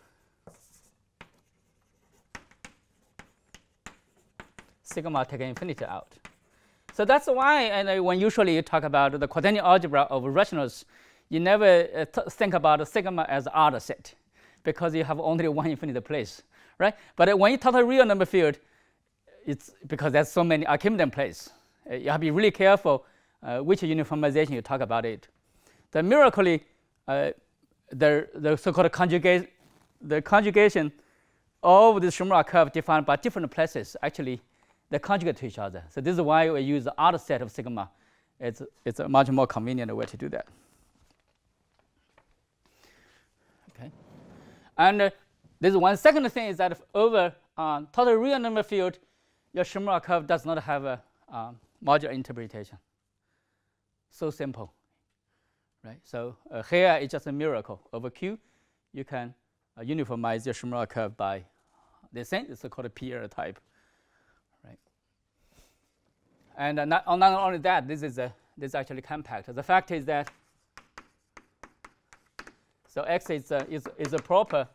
Sigma take infinity out. So that's why, and uh, when usually you talk about the quaternion algebra of rationals, you never uh, th think about sigma as other set, because you have only one infinite place, right? But uh, when you talk about real number field, it's because there's so many Archimedean places. Uh, you have to be really careful uh, which uniformization you talk about it. The miraculously, uh, the the so-called conjugate, the conjugation of the Shimura curve defined by different places actually they conjugate to each other. So this is why we use the other set of sigma. It's it's a much more convenient way to do that. Okay, and uh, there's one second thing is that if over uh, total real number field, your Shimura curve does not have a um, modular interpretation. So simple, right? So uh, here it's just a miracle. Over Q, you can uh, uniformize your Shimura curve by this thing. It's called a P-error type, right? And uh, not, oh, not only that, this is a this is actually compact. The fact is that so X is a, is is a proper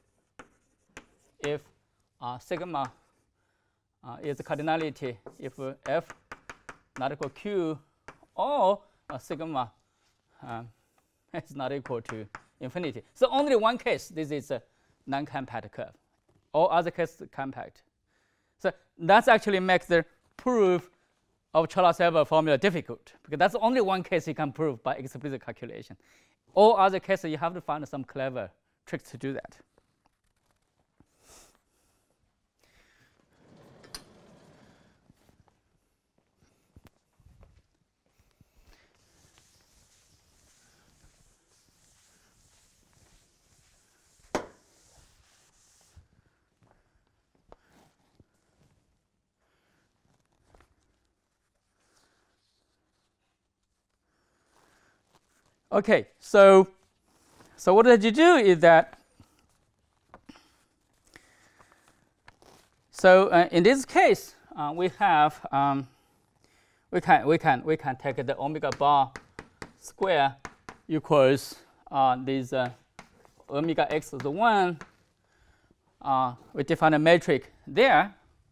if uh, sigma uh, is a cardinality if uh, F not equal Q or uh, sigma um, is not equal to infinity. So only one case, this is a non-compact curve. All other cases compact. So that actually makes the proof of Chola-Sever formula difficult, because that's only one case you can prove by explicit calculation. All other cases, you have to find some clever tricks to do that. Okay, so so what did you do is that so uh, in this case uh, we have um, we can we can we can take the omega bar square equals uh, this uh, omega x is the one. Uh, we define a metric there,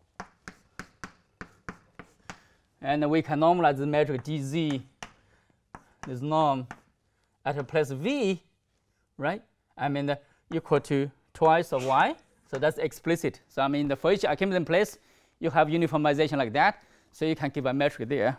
and we can normalize the metric dz. This norm at a place v, right? I mean, the equal to twice of y. So that's explicit. So I mean, the for each Archimedean place, you have uniformization like that. So you can give a metric there.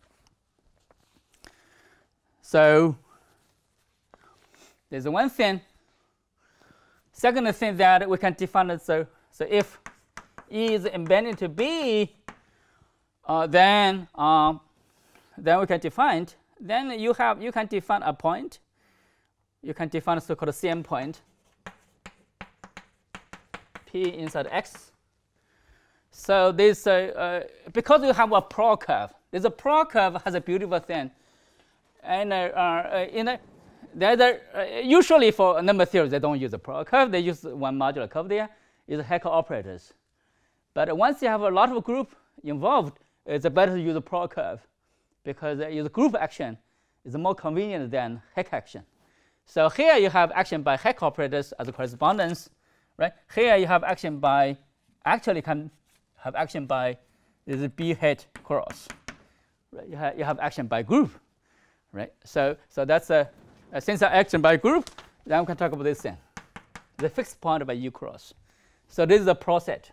So there's one thing. Second thing that we can define it. So, so if E is embedded to B, uh, then um, then we can define it. Then you have you can define a point. You can define a so-called C M point P inside X. So this uh, uh, because you have a Pro curve. This a Pro curve has a beautiful thing, and uh, uh, in a, the, uh, usually for number theory they don't use a Pro curve. They use one modular curve there. Is Hecker operators. But once you have a lot of group involved, it's better to use a Pro curve, because uh, the group action is more convenient than Heck action. So here you have action by Heck operators as a correspondence, right? Here you have action by, actually can have action by this B hat cross, right? You have, you have action by group, right? So, so that's a, a since action by group, then we can talk about this thing, the fixed point by U cross. So this is a Pro set,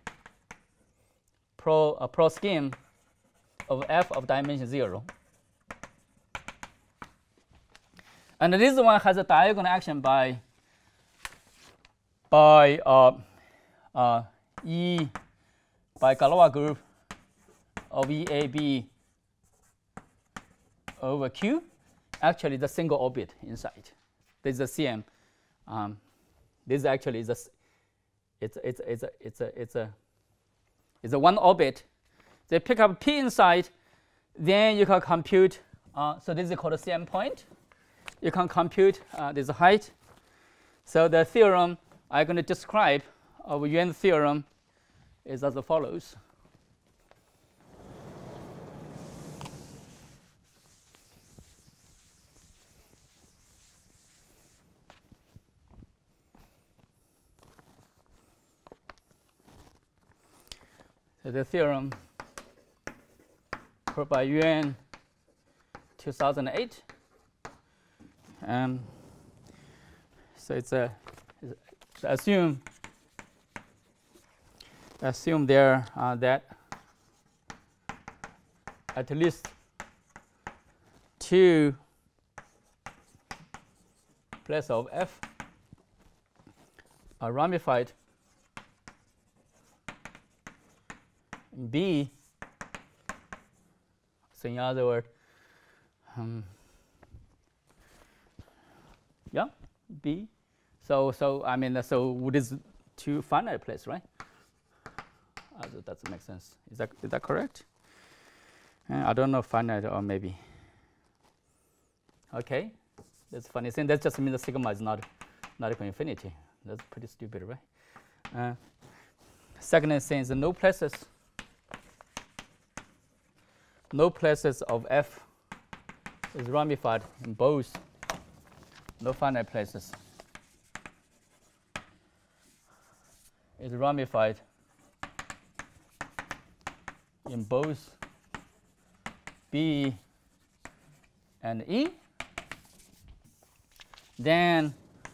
Pro, a Pro scheme of f of dimension zero. And this one has a diagonal action by by uh, uh, E by Galois group of E A B over Q. Actually, the single orbit inside. This is a C M. Um, this actually is a it's it's it's a it's a it's a it's a one orbit. They pick up P inside, then you can compute. Uh, so this is called a C M point. You can compute uh, this height. So the theorem I'm going to describe of Yuan theorem is as follows. So the theorem put by Yuan two thousand eight. Um, so it's a so assume assume there uh, that at least two places of F are ramified B. So in other words, um, yeah, B. So so I mean, so would is two finite place, right? Uh, that doesn't make sense. Is that is that correct? Uh, I don't know finite or maybe. Okay, that's funny thing. That just means the sigma is not not equal to infinity. That's pretty stupid, right? Uh, second thing is no places. No places of F is ramified in both. No finite places is ramified in both B and E. Then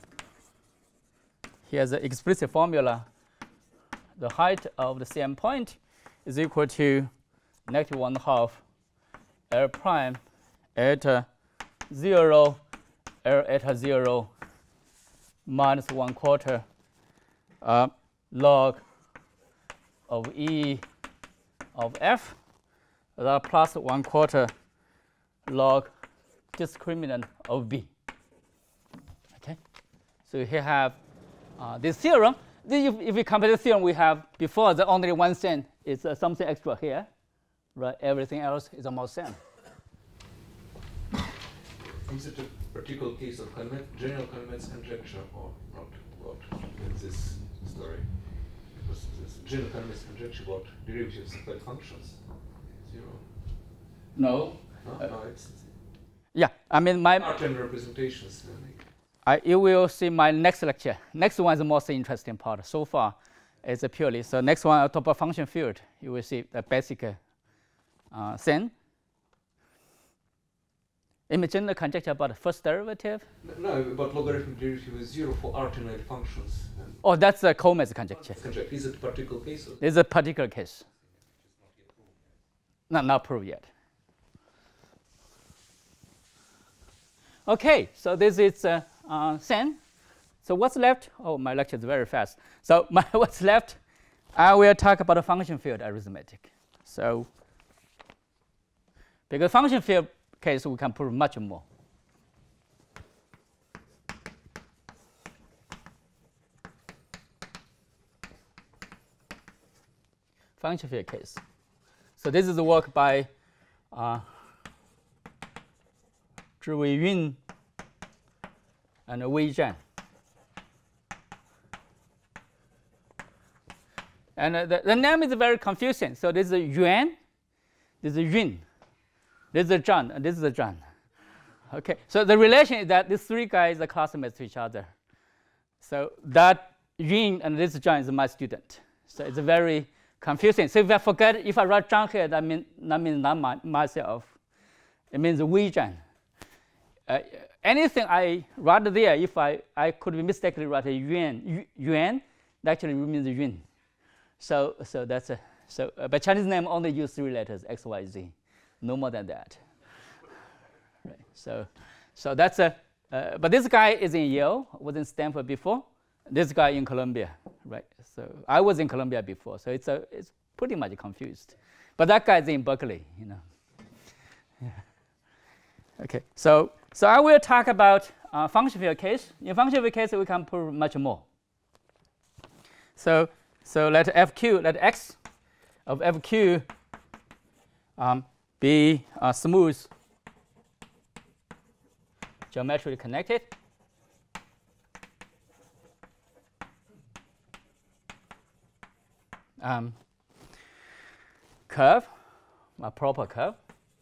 here's an explicit formula. The height of the C M point is equal to negative one half L prime at uh, zero, L at zero minus one quarter uh, log of E of F, that plus one quarter log discriminant of B. Okay, so here have uh, this theorem. If, if we compare the theorem we have before, the only one thing is uh, something extra here. Right, everything else is almost same. Is it a particular case of conven general convex conjecture or not about in this story? Because this general convex conjecture about derivatives of flat functions, zero. No. No, uh, no, it's yeah, I mean my. Artin representations. I you will see my next lecture. Next one is the most interesting part. So far, it's a purely so. Next one, I'll talk about function field. You will see the basic. Uh, Uh, then, imagine the conjecture about the first derivative. No, no, about logarithmic derivative is zero for artinate functions. Oh, that's the Coleman's conjecture. conjecture. Is it a particular case? Or It's a particular case. Not not proved yet. Okay, so this is uh, uh, then. So what's left? Oh, my lecture is very fast. So my what's left? I will talk about the function field arithmetic. So. Because function field case, we can prove much more. Function field case. So this is the work by uh, Zhiwei Yun and Wei Zhan. And uh, the, the name is very confusing. So this is Yuan, this is Yun. This is Zhang, and this is Zhang. Okay, so the relation is that these three guys are classmates to each other. So that Yun and this Zhang is my student. So it's very confusing. So if I forget, if I write Zhang here, that means that means not my, myself. It means Wei Zhang. Uh, anything I write there, if I, I could be mistakenly write a Yuan, Yuan, that actually means Yun. So so that's a so. Uh, but Chinese name only use three letters X, Y, Z. No more than that. Right. So, so that's a Uh, but this guy is in Yale, was in Stanford before. This guy in Columbia, right? So I was in Columbia before, so it's a, it's pretty much confused. But that guy's in Berkeley, you know. Yeah. Okay, so so I will talk about uh, function field case. In function field case, we can prove much more. So so let F Q, let X of F Q um, be uh, smooth, geometrically connected. Um, curve, a proper curve.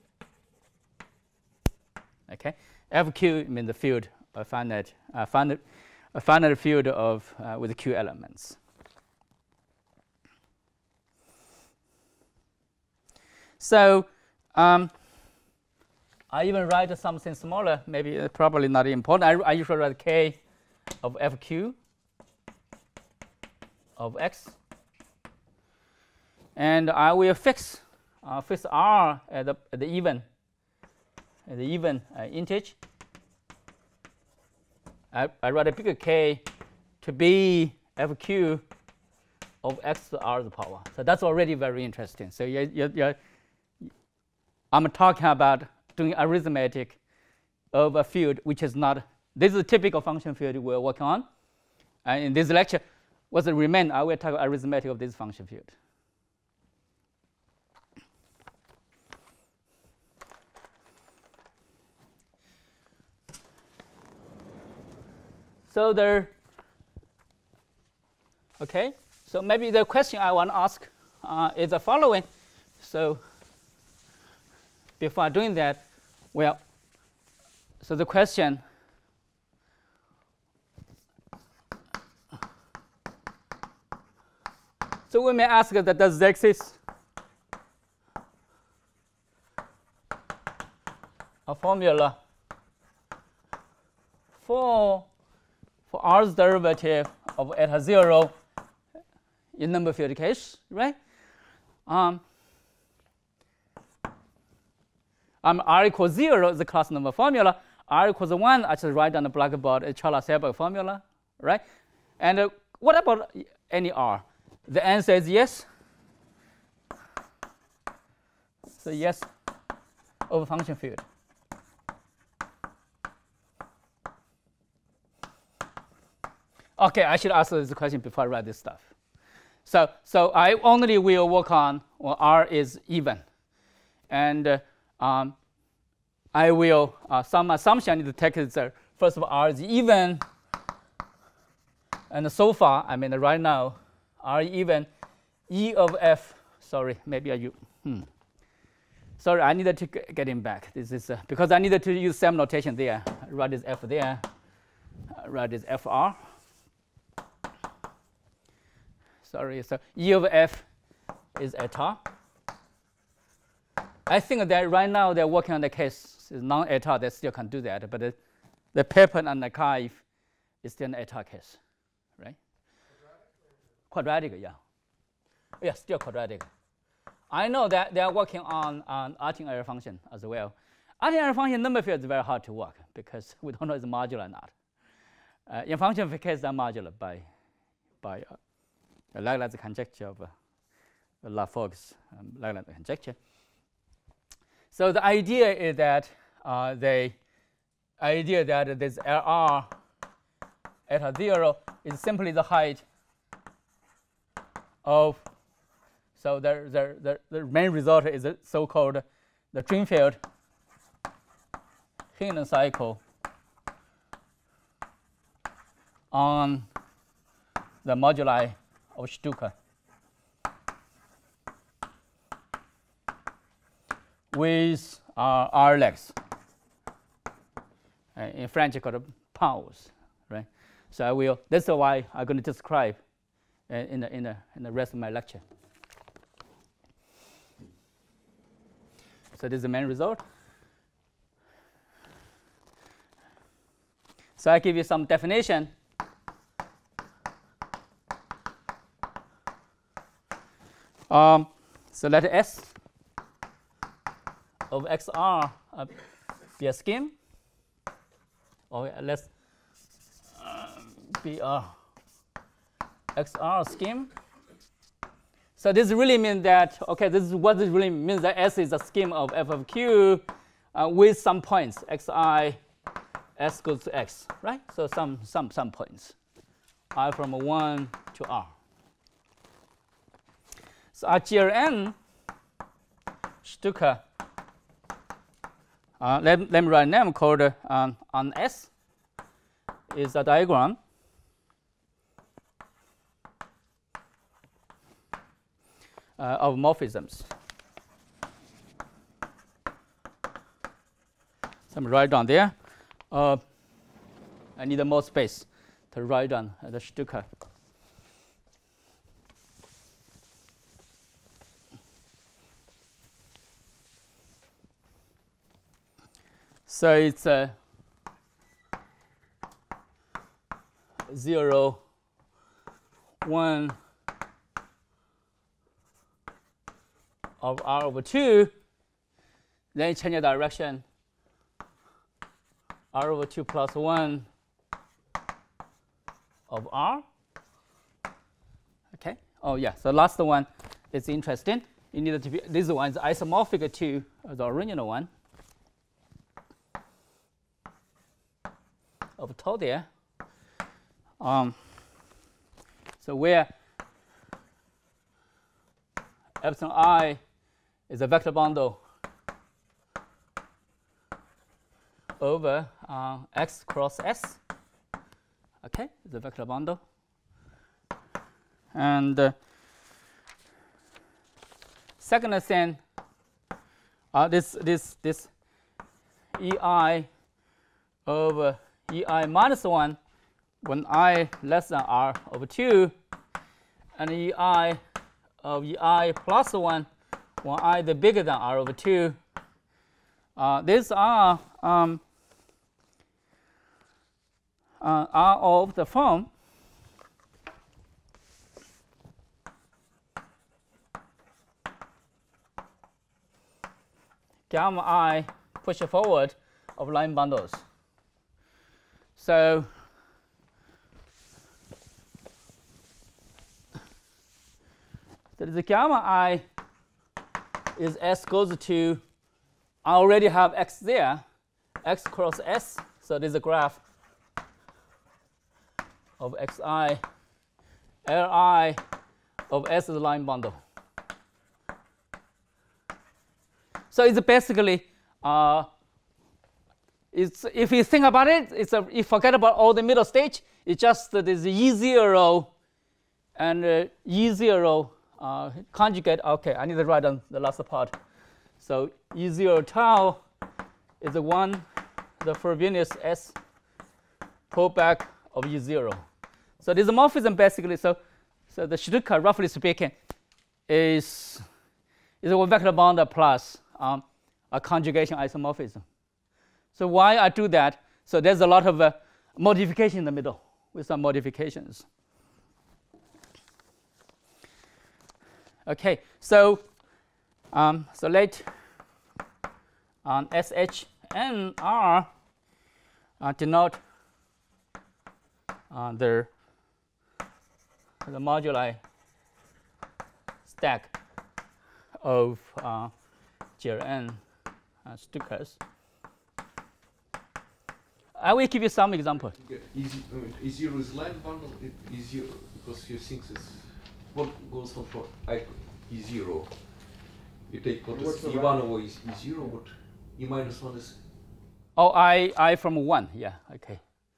Okay, F Q means the field, a finite, uh, finite, a finite field of uh, with Q elements. So um, I even write something smaller. Maybe uh, probably not important. I, I usually write K of F Q of X. And I will fix uh, fix R at the, at the even at the even uh, integer. I, I write a bigger K to be F Q of X to R to the power. So that's already very interesting. So you're, you're, you're, I'm talking about doing arithmetic of a field which is not. This is a typical function field we're working on. And in this lecture, what's the remain? I will talk about arithmetic of this function field. So there, okay, so maybe the question I want to ask uh, is the following. So before doing that, well, so the question, so we may ask that does there exist a formula for for R's derivative of eta zero in number field case, right? Um, um, R equals zero is the class number formula. R equals one, I just write on the blackboard a Challis-Hilbert formula, right? And uh, what about any R? The answer is yes. So yes over function field. Okay, I should answer this question before I write this stuff. So, so I only will work on well, R is even, and uh, um, I will uh, some assumption I need to take is uh, first of all R is even, and so far I mean right now R even E of F. Sorry, maybe I you. Hmm. Sorry, I needed to get him back. This is uh, because I needed to use same notation there. Write this F there. Uh, write this F R. Sorry, so E of F is eta. I think that right now they're working on the case is non-eta. They still can do that, but the, the paper on the archive is still an eta case, right? Quadratic, quadratic, yeah, yeah, still quadratic. I know that they are working on on Artin error function as well. Artin error function number field is very hard to work because we don't know it's modular or not. Uh, in function field case, they're modular by by. Uh, A Lagrange conjecture of uh, Laforgue's um, Lagrange conjecture. So the idea is that uh, the idea that this L R eta zero is simply the height of. So the the the, the main result is the so-called the Drinfeld Hindon cycle on the moduli of Stuka with uh, R legs, uh, in French called powers, right? So I will. That's why I'm going to describe uh, in the in the in the rest of my lecture. So this is the main result. So I give you some definition. Um, so let S of X R uh, be a scheme. or let's uh, be a X R scheme. So this really means that, okay, this is what this really means, that S is a scheme of f of q uh, with some points, xi, s goes to x, right? So some, some, some points, I from one to r. So our G R N, Stucker, uh, let, let me write a name called uh, um, on S, is a diagram Uh, of morphisms. So I'm write down there. Uh, I need more space to write down the Stucker. So it's uh, zero, one, of r over two, then change the direction, r over two plus one of r. Okay. Oh yeah. So last one is interesting. You need to be, this one is isomorphic to the original one of tau there. Um, so where epsilon I is a vector bundle over uh, x cross s. Okay, it's a vector bundle. And uh, second thing, uh, this this this ei over ei minus one when I less than r over two, and ei of ei plus one when I the bigger than r over two. Uh, these are um, uh, are of the form gamma I push forward of line bundles. So the gamma I is s goes to, I already have x there, x cross s. So this is a graph of xi, li of s is a line bundle. So it's basically, uh, it's, if you think about it, it's a, you forget about all the middle stage. It's just that there's E zero and uh, E zero uh, conjugate. Okay, I need to write down the last part. So E zero tau is the one, the Frobenius S pullback of E zero. So this morphism basically, so so the Stucker, roughly speaking, is is a vector bundle plus um, a conjugation isomorphism. So why I do that? So there's a lot of uh, modification in the middle with some modifications. Okay, so um, so let um, S H N R uh, denote uh, the the moduli stack of uh, G R N uh, Stuckers. I will give you some example. Okay. E zero is line bundle. E zero because you think this what goes on for I E zero. You take what is E one over E zero, what E minus one is. Oh, I I from one. Yeah. Okay.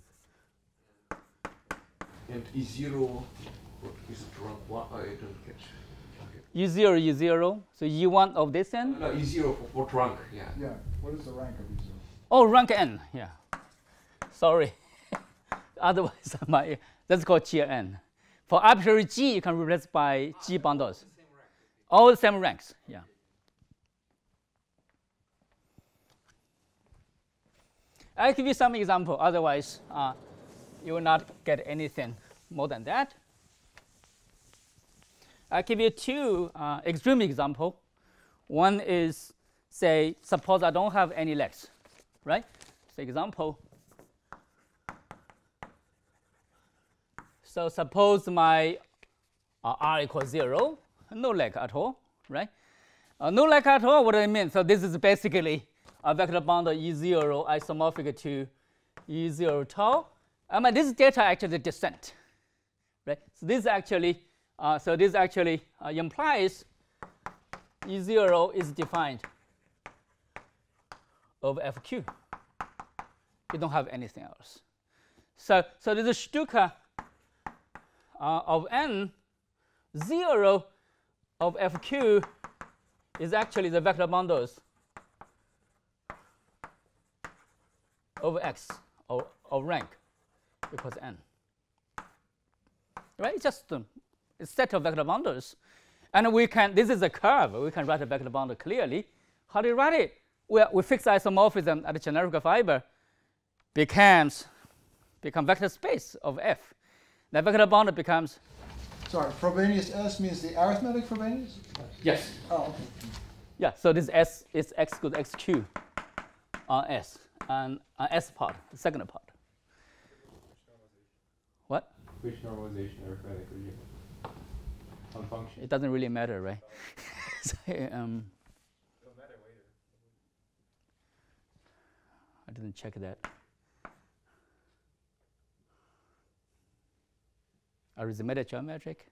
And E zero, what is it wrong? What I don't catch. Okay. E zero, E zero. So E one of this end. No, E zero for what rank? Yeah. Yeah, what is the rank of E zero? Oh, rank n. Yeah. Sorry. Otherwise, my that's called G R N. For arbitrary G, you can replace by G bundles. All the same ranks. Yeah. I'll give you some example. Otherwise, uh, you will not get anything more than that. I'll give you two uh, extreme example. One is, say, suppose I don't have any legs, right? So example, So suppose my uh, r equals zero, no lag at all, right? Uh, no lag at all, what do I mean? So this is basically a vector bundle E zero isomorphic to E zero tau. Um, and this data actually descent, right? So this actually, uh, so this actually uh, implies E zero is defined over F Q. You don't have anything else. So, so this is Stuka uh, of n zero of F Q is actually the vector bundles over X or, or rank equals n. Right? It's just um, a set of vector bundles. And we can, this is a curve. We can write a vector bundle clearly. How do you write it? Well, we fix isomorphism at the generic fiber becomes become vector space of F. The vector bundle becomes. Sorry, Frobenius S means the arithmetic Frobenius? Yes. Oh, okay. Yeah, so this S is X equals X Q on S, and on S part, the second part. What? Which normalization arithmetic are you on function? It doesn't really matter, right? so, um, It'll matter later. I didn't check that. Arithmetic geometric.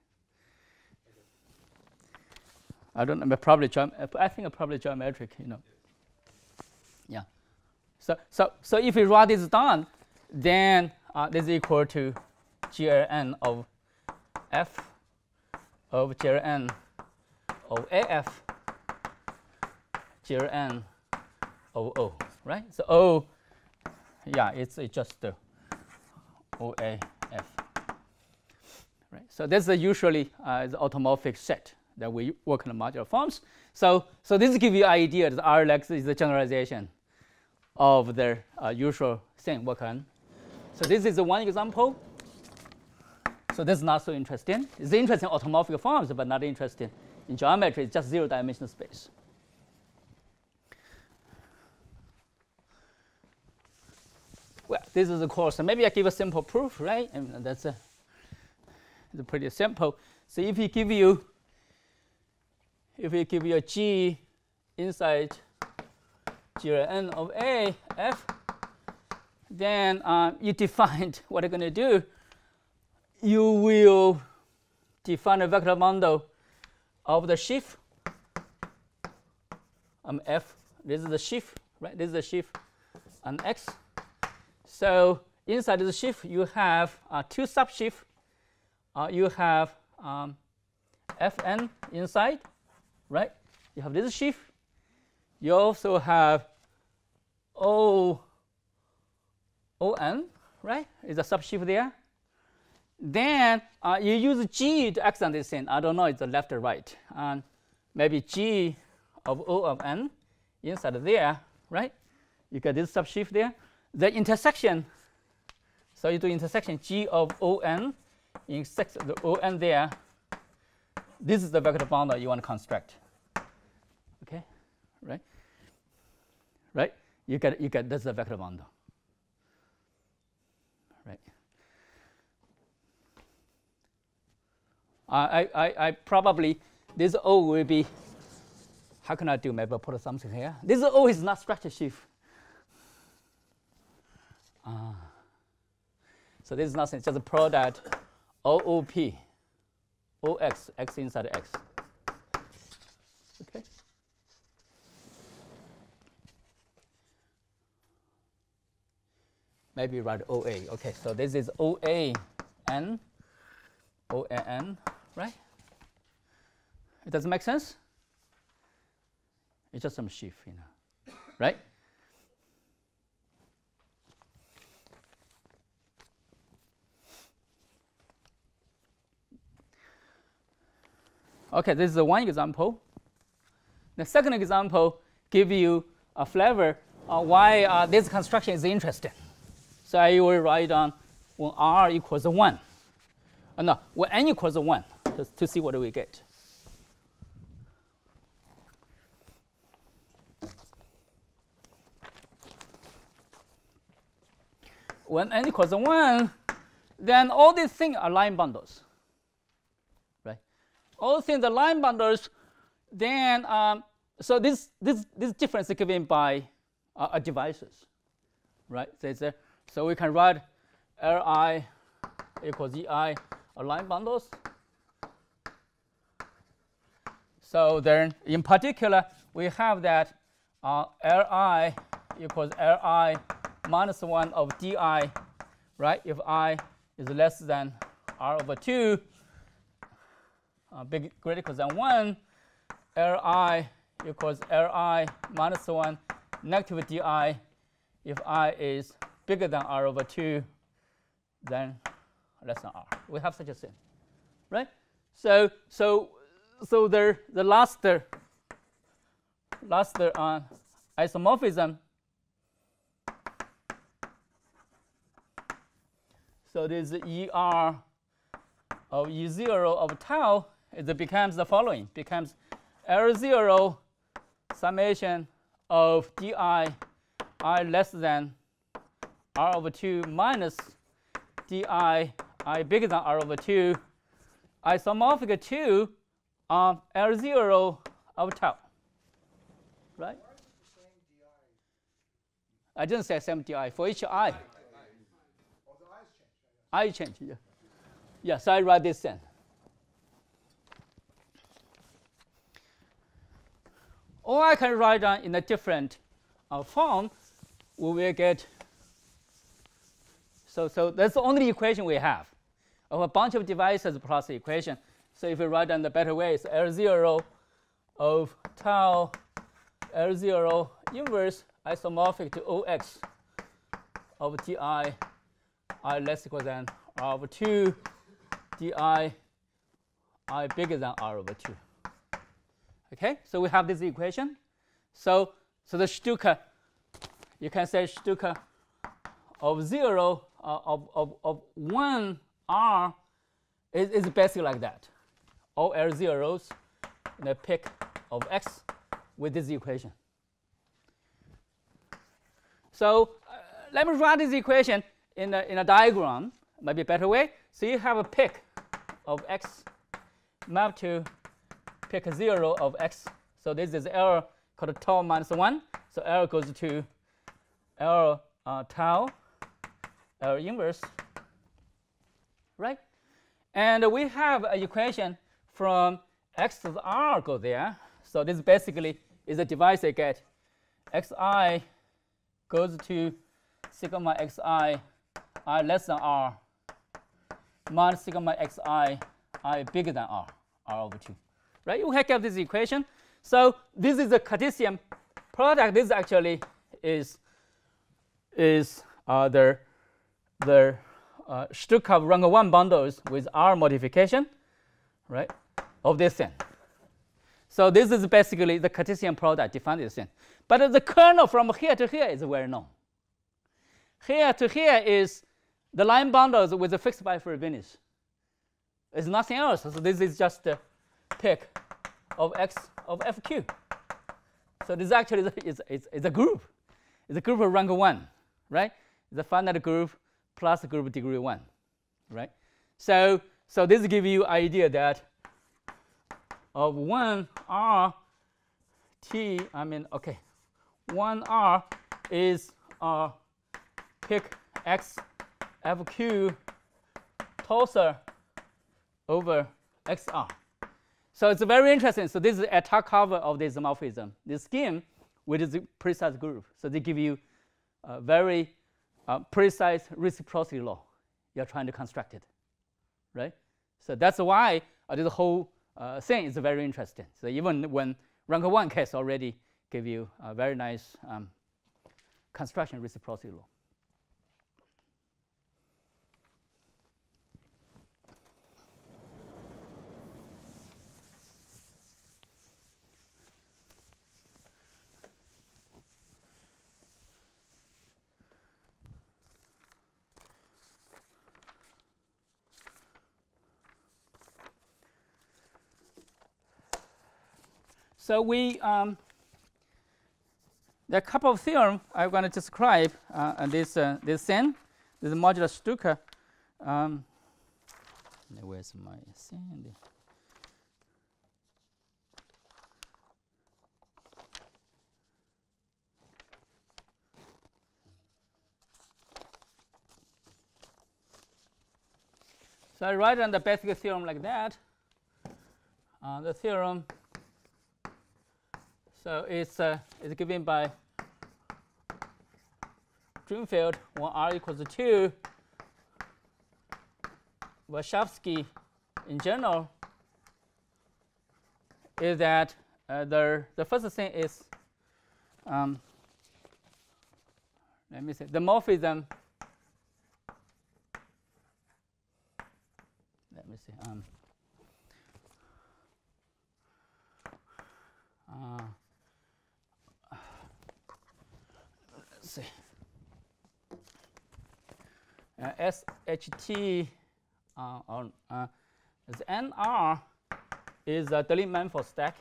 I don't know, probably geom I think probably geometric, you know. Yeah. So so so if we write this down, then uh, this is equal to G R N of F of G R N of A F G R N of O, right? So O, yeah, it's, it's just the O A F. Right. So this is usually uh, the automorphic set that we work in the modular forms. So, so this gives you an idea that R L X is the generalization of the uh, usual thing work on. So this is one example. So this is not so interesting. It's interesting in automorphic forms, but not interesting in geometry. It's just zero-dimensional space. Well, this is a course. So maybe I give a simple proof, right? And that's a It's pretty simple. So if we give you, if we give you a G inside G R N of A F, then uh, you defined what you're going to do. You will define a vector bundle of the sheaf um, F. This is the sheaf, right? This is the sheaf on X. So inside the sheaf, you have uh, two subsheaf. Uh, you have um, Fn inside, right? You have this sheaf. You also have O, On, right? Is a subsheaf there. Then uh, you use G to accent this thing. I don't know, it's the left or right. And maybe G of O of N inside there, right? You get this subsheaf there. The intersection, so you do intersection G of O N. Intersect the O N there. This is the vector bundle you want to construct. Okay, right? Right? You get you get this is the vector bundle. Right. I I I probably this O will be. How can I do? Maybe I'll put something here. This O is not structure sheaf. Ah. So this is nothing. Just a product. O O P, O X, X inside X. Okay. Maybe write O A. Okay, so this is O A N, O A N, right? It doesn't make sense? It's just some sheaf, you know, right? Okay, this is one example. The second example gives you a flavor of why uh, this construction is interesting. So I will write down when R equals one. Uh, no, when N equals one, just to see what we get. When N equals one, then all these things are line bundles, right? All the things are line bundles. Then, um, so this this this difference is given by uh, uh, devices, right? So, it's a, so we can write Li equals Ei are line bundles. So then, in particular, we have that uh, Li equals Li minus one of Di, right? If I is less than R over two, uh, big greater equals than one, Li equals Li minus one negative Di. If I is bigger than R over two, then less than R. We have such a thing, right? So so so the the last uh, last uh, isomorphism. So this Er of E zero of tau it becomes the following: becomes L zero summation of Di I less than R over two minus Di I bigger than R over two, isomorphic to um, L zero of tau, right? I didn't say same Di for each I. I change, yeah. Yeah, so I write this in. Or I can write down in a different uh, form. We will get. So, so that's the only equation we have of a bunch of devices plus the equation. So if we write down the better way, it's L zero of tau L zero inverse isomorphic to O X of Di I less equal than R over two, Di I bigger than R over two. Okay, so we have this equation. So, so the Stuka, you can say Stuka of zero uh, of, of, of one R is, is basically like that. All L zeros in a pick of X with this equation. So uh, let me write this equation in a, in a diagram, maybe a better way. So you have a pick of X mapped to pick zero of X. So this is L called tau minus one. So L goes to L uh, tau, L inverse, right? And we have an equation from X to the R go there. So this basically is a device I get. Xi goes to sigma xi I less than R minus sigma xi I bigger than R, R over two. Right? You can get this equation. So this is a Cartesian product. This actually is is uh, the the uh, Stuka rank one bundles with R modification, right, of this thing. So this is basically the Cartesian product defined this thing. But the kernel from here to here is well known. Here to here is the line bundles with the fixed by Frobenius. It's nothing else. So this is just a pick of X of F Q. So this actually is, is, is, is a group. It's a group of rank one, right? It's a finite group plus a group degree one, right? So, so this gives you idea that of one R T, I mean, okay, one R is uh, pick X F Q tensor over X R. So it's very interesting. So this is a top cover of this morphism, this scheme with this precise group. So they give you a very uh, precise reciprocity law. You're trying to construct it, right? So that's why uh, this whole uh, thing is very interesting. So even when rank one case already give you a very nice um, construction reciprocity law. So we, um, there are a couple of theorems I'm going to describe uh, and this uh, this thing, this modular Stuka Um, where's my sandy? So I write down the basic theorem like that. Uh, the theorem, so it's uh, it's given by Drinfeld when R equals to two. Warshawski, in general, is that uh, the the first thing is um, let me see the morphism. Let me see. Um, uh, let's see. Uh, S H T uh, or uh, the N R is a Deligne-Mumford stack.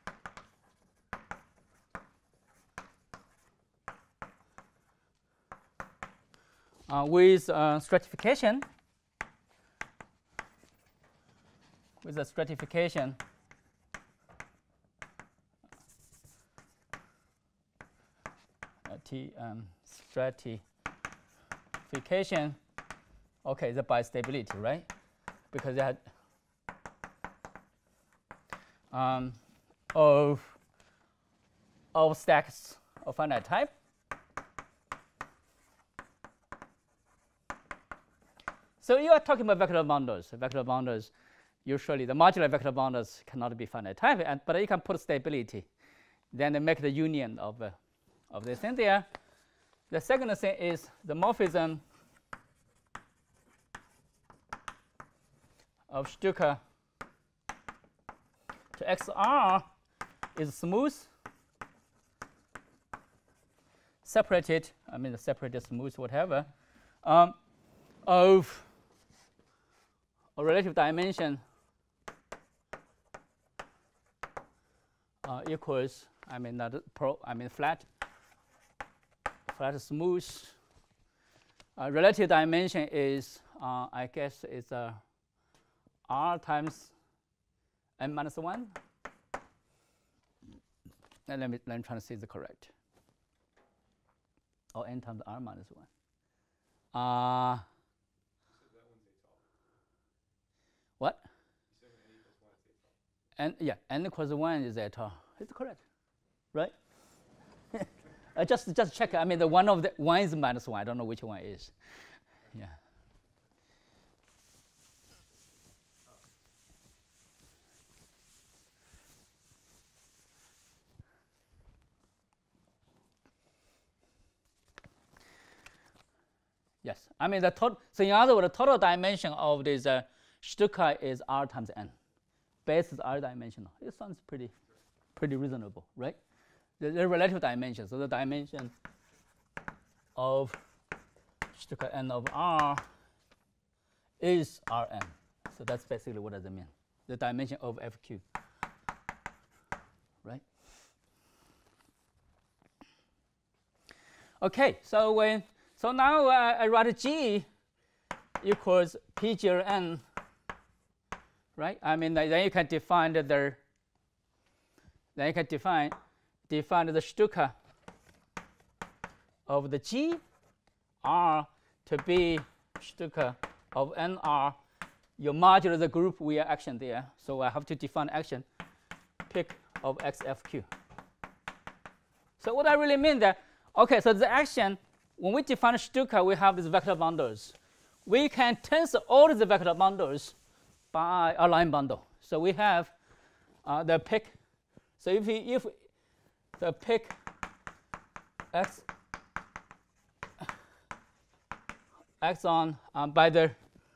Uh, with uh, stratification. With a stratification uh, T um, stratification. Okay, the bistability, right? Because they had um, of of stacks of finite type. So you are talking about vector bundles. Vector bundles. Usually, the modular vector bundles cannot be finite type, and, but you can put stability. Then they make the union of, uh, of this in there. The second thing is the morphism of Stucker to X R is smooth, separated, I mean, the separated, smooth, whatever, um, of a relative dimension Uh, equals, I mean, not pro, I mean, flat, flat, smooth. Uh, relative dimension is, uh, I guess, is uh, R times n minus one. And let me let me try to see the correct. Or n times R minus one. Uh, what? And yeah, n equals one is at all. It's correct, right? uh, just just check. I mean, the one of the one is minus one. I don't know which one is. Yeah. Yes, I mean the total. So in other words, the total dimension of this uh, Stucker is R times n. Base is R dimensional. It sounds pretty, pretty reasonable, right? The, the relative dimension. So the dimension of Stucker n of R is Rn. So that's basically what does it mean? The dimension of F Q, right? Okay. So when so now uh, I write G equals P G R n. Right? I mean, then you can define the, then you can define, define the Stucker of the G R to be Stucker of N R. You module the group via action there. So I have to define action, pick of X F Q. So what I really mean that, okay, so the action, when we define Stucker, we have these vector bundles. We can tensor all the vector bundles by a line bundle. So we have uh, the pick. So if we, if the pick x x on um, by the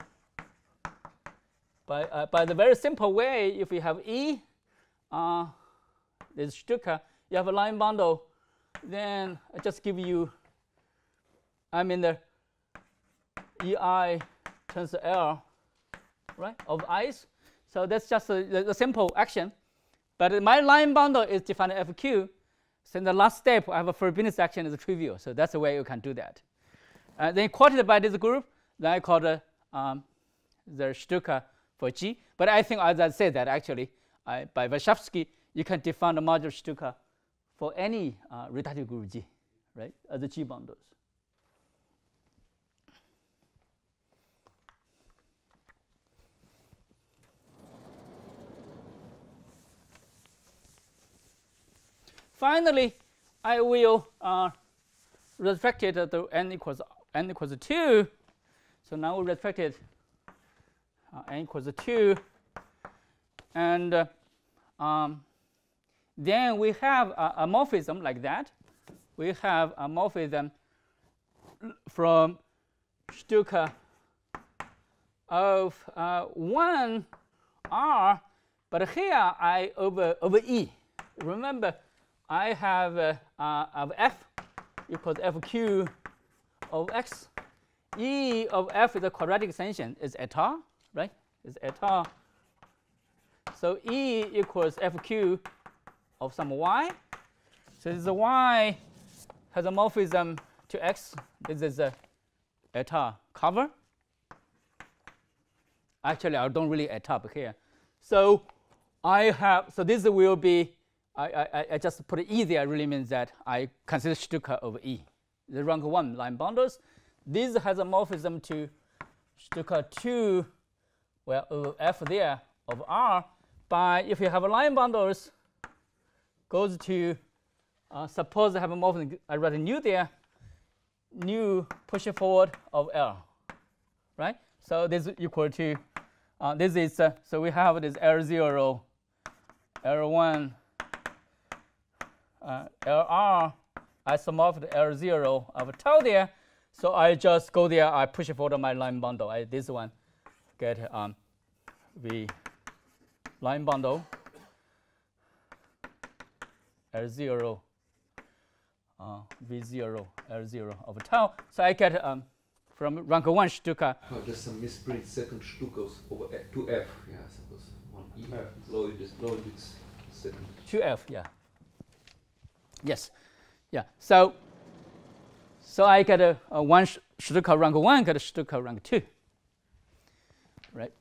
by uh, by the very simple way, if we have E, uh, this Stucker, you have a line bundle, then I just give you, I mean the E I tensor L. Right, of i's. So that's just a, the, the simple action. But my line bundle is defined F Q. So in the last step, I have a Frobenius action is trivial. So that's the way you can do that. Uh, then quoted by this group, then I call the um, the Stuka for G. But I think, as I said, that actually I, by Warshawski, you can define the modular Stuka for any uh, reductive group G, right, as the G bundles. Finally, I will uh, restrict it to n equals n equals two. So now we restrict it uh, n equals two, and uh, um, then we have a, a morphism like that. We have a morphism from Stuka of uh, one R, but here I over over E. Remember, I have uh, uh, of F equals F Q of X. E of F is a quadratic extension, is eta, right? Is eta. So E equals F Q of some Y. So this Y has a morphism to X. This is a eta cover. Actually, I don't really eta up here. So I have, so this will be, I, I, I just put E there, really means that I consider Stuka over E. The rank one line bundles. This has a morphism to Stuka two, well, over F there of R. By, if you have a line bundles, goes to, uh, suppose I have a morphism, I write a nu there, nu push forward of L, right? So this is equal to, uh, this is, uh, so we have this L zero, L one, uh, L R, isomorphic L zero of tau there. So I just go there, I push forward my line bundle. I, this one get um, V line bundle L zero, uh, V zero, L zero of tau. So I get um, from rank one Stuka. Oh, there's some misprint second Stukas over F, two F. Yeah, I suppose one E. Low is low is second. two F, yeah. Yes, yeah. So. So I get a, a one Stuka rank one, get a Stuka rank two, right?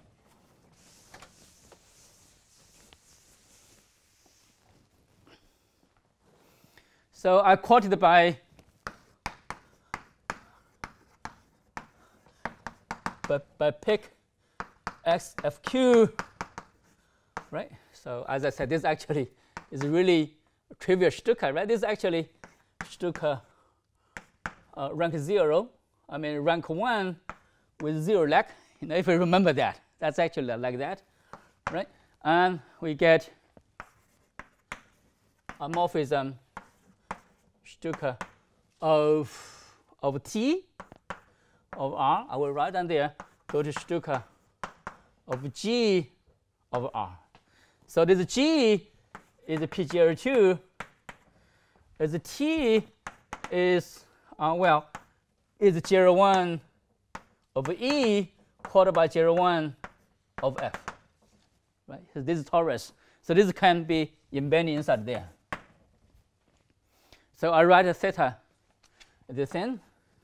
So I quoted by by, by pick X F Q, right? So as I said, this actually is really a trivial Stuka, right? This is actually Stuka. Uh, rank zero, I mean rank one with zero lag. You know, if you remember that, that's actually like that, right? And we get a morphism Stuka of of T of R. I will write down there. Go to Stuka of G of R. So this G is a P G L two. As a T is Uh, well, is zero one over E quartered by zero one of F, right? So this is torus. So this can be embedded inside there. So I write a theta at this end,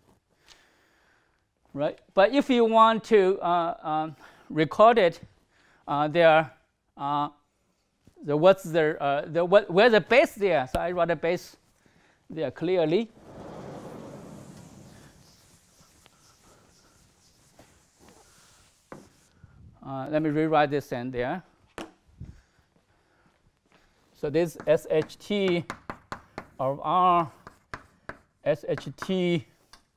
right? But if you want to uh, um, record it, uh, there, uh, the what's the uh, the what where's the base there? So I write a base there clearly. Uh, let me rewrite this in there. So this S H T of R, S H T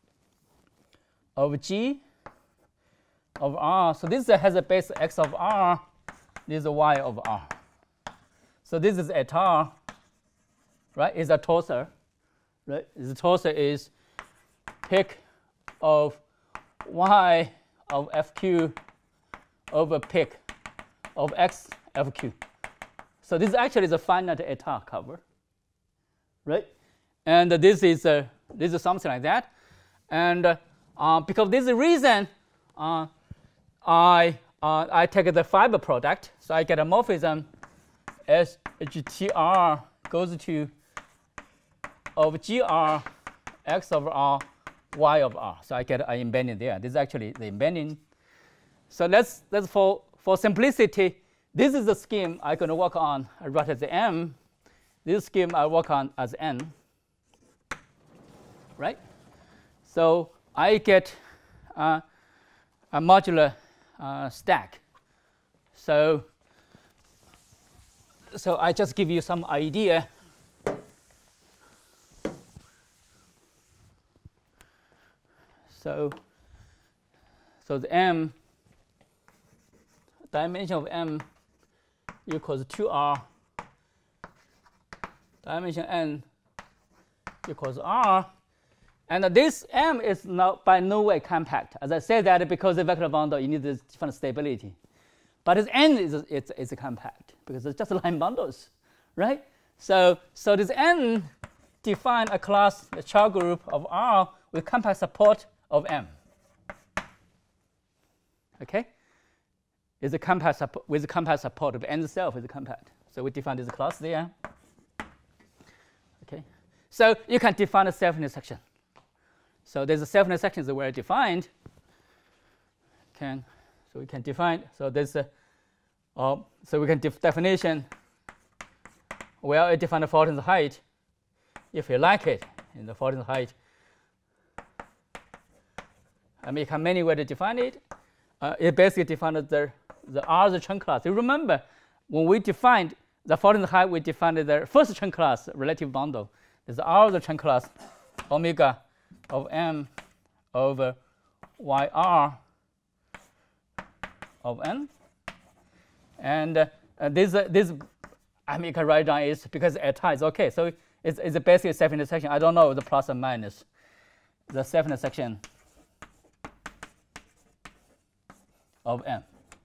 of G of R. So this has a base X of R. This is a Y of R. So this is eta, right? Is a torsor, right? The torsor is pick of Y of F Q over pick of X F Q. So this actually is a finite eta cover, right? And uh, this is uh, this is something like that. And uh, uh, because this is the reason, uh, I uh, I take the fiber product, so I get a morphism S H T R goes to of G R X of R y of r. So I get an embedding there. This is actually the embedding. So let's, let's for, for simplicity, this is the scheme I'm going to work on. I write as m. This scheme I work on as n. Right? So I get uh, a modular uh, stack. So, so I just give you some idea. So, so the m, dimension of m equals two r, dimension n equals r, and this m is not by no way compact. As I said that because the vector bundle, you need this different stability. But its n is it's, it's compact because it's just line bundles, right? So, so this n define a class, a child group of R with compact support of M. Okay, is a compact support with the compact support of n itself is a compact. So we define this class there. Okay, so you can define a self-intersection. So there's a self-intersection is well defined. Can so we can define so there's a uh, so we can def definition. Well, it define the Fulton's height if you like it in the Fulton's height. I mean, you can many ways to define it. Uh, it basically defines the the R the chunk class. You remember when we defined the Fulton's height, we defined the first chunk class relative bundle. There's R the chunk class omega of m over Y R of n, and uh, uh, this uh, this I mean you can write down is because eta is okay. So it's it's a basically self-intersection. I don't know the plus or minus the self-intersection of m.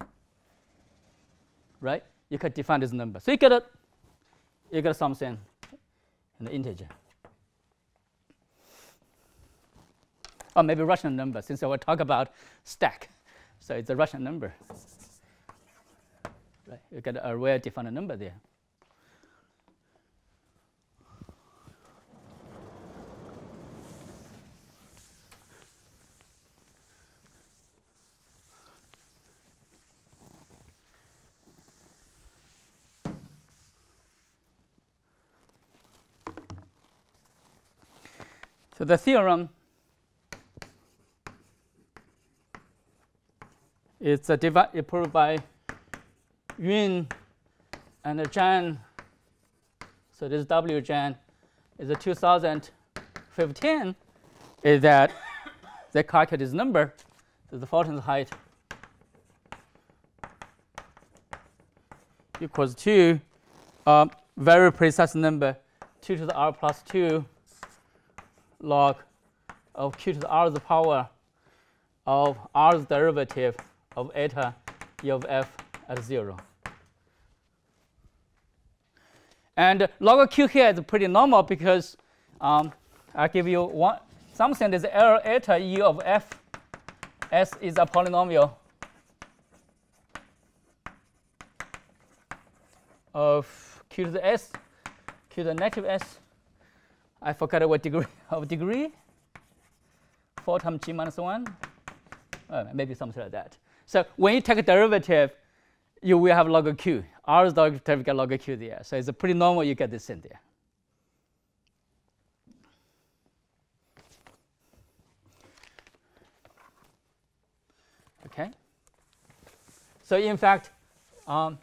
Right? You can define this number. So you get a you get something in the integer. Or maybe rational number, since I will talk about stack. So it's a rational number. Right? You get a well-defined number there. So the theorem is uh, proved by Yun and Zhang. So this W Zhang is a two thousand fifteen. Is that they calculate this number, so the Fulton's height equals to a very precise number, two to the r plus two log of q to the r to the power of r's derivative of eta e of f at zero. And log of q here is pretty normal because um, I give you one something that is L eta e of f. S is a polynomial of q to the s, q to the negative s. I forgot what degree of degree. four times g minus one. Uh, maybe something like that. So when you take a derivative, you will have log of q. R's derivative get log of q there. So it's a pretty normal you get this in there. Okay. So in fact, um,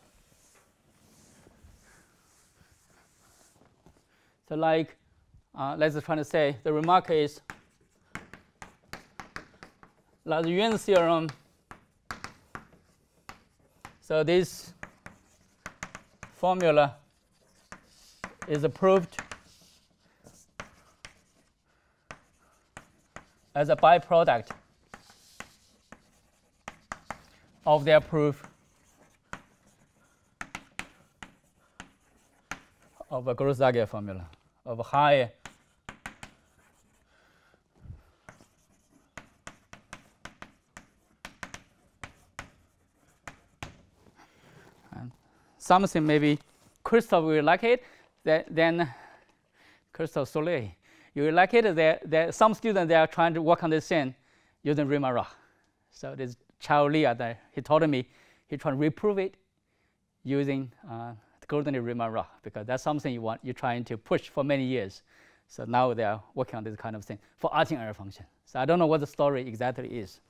so like, uh, let's try to say the remark is like the Yuan theorem. So this formula is proved as a byproduct of their proof of a Gross-Zagier formula of a high and something maybe Christoph will like it, that, then Christoph Soleil You will like it. There, there some students they are trying to work on this thing using Riemann-Roch. So this Chao Lia, there, he told me he trying to reprove it using uh, the coordinate Riemann-Roch, because that's something you want, you're trying to push for many years. So now they are working on this kind of thing for Artin error function. So I don't know what the story exactly is.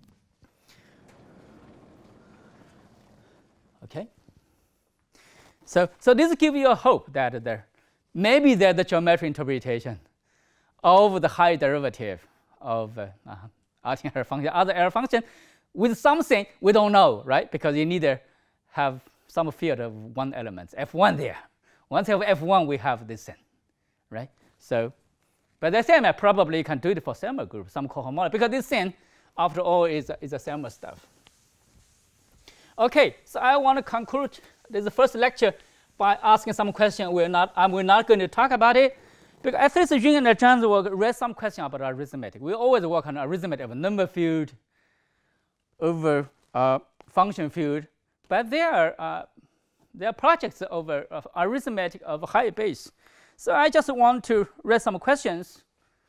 Okay. So, so this gives you a hope that there maybe there's the geometric interpretation of the high derivative of uh, uh, Artin error function, other error function, with something we don't know, right? Because you need to have some field of one element, F one there. Once you have F one, we have this thing, right? So, but the same, I probably can do it for Selma group, some cohomology, because this thing, after all, is, is a Selma stuff. Okay, so I want to conclude this first lecture by asking some question. We're not, um, we're not going to talk about it, because at least Jun and Zhang will raise some question about arithmetic. We always work on arithmetic of a number field over uh, function field, but there are, uh, there are projects over uh, arithmetic of high base. So I just want to raise some questions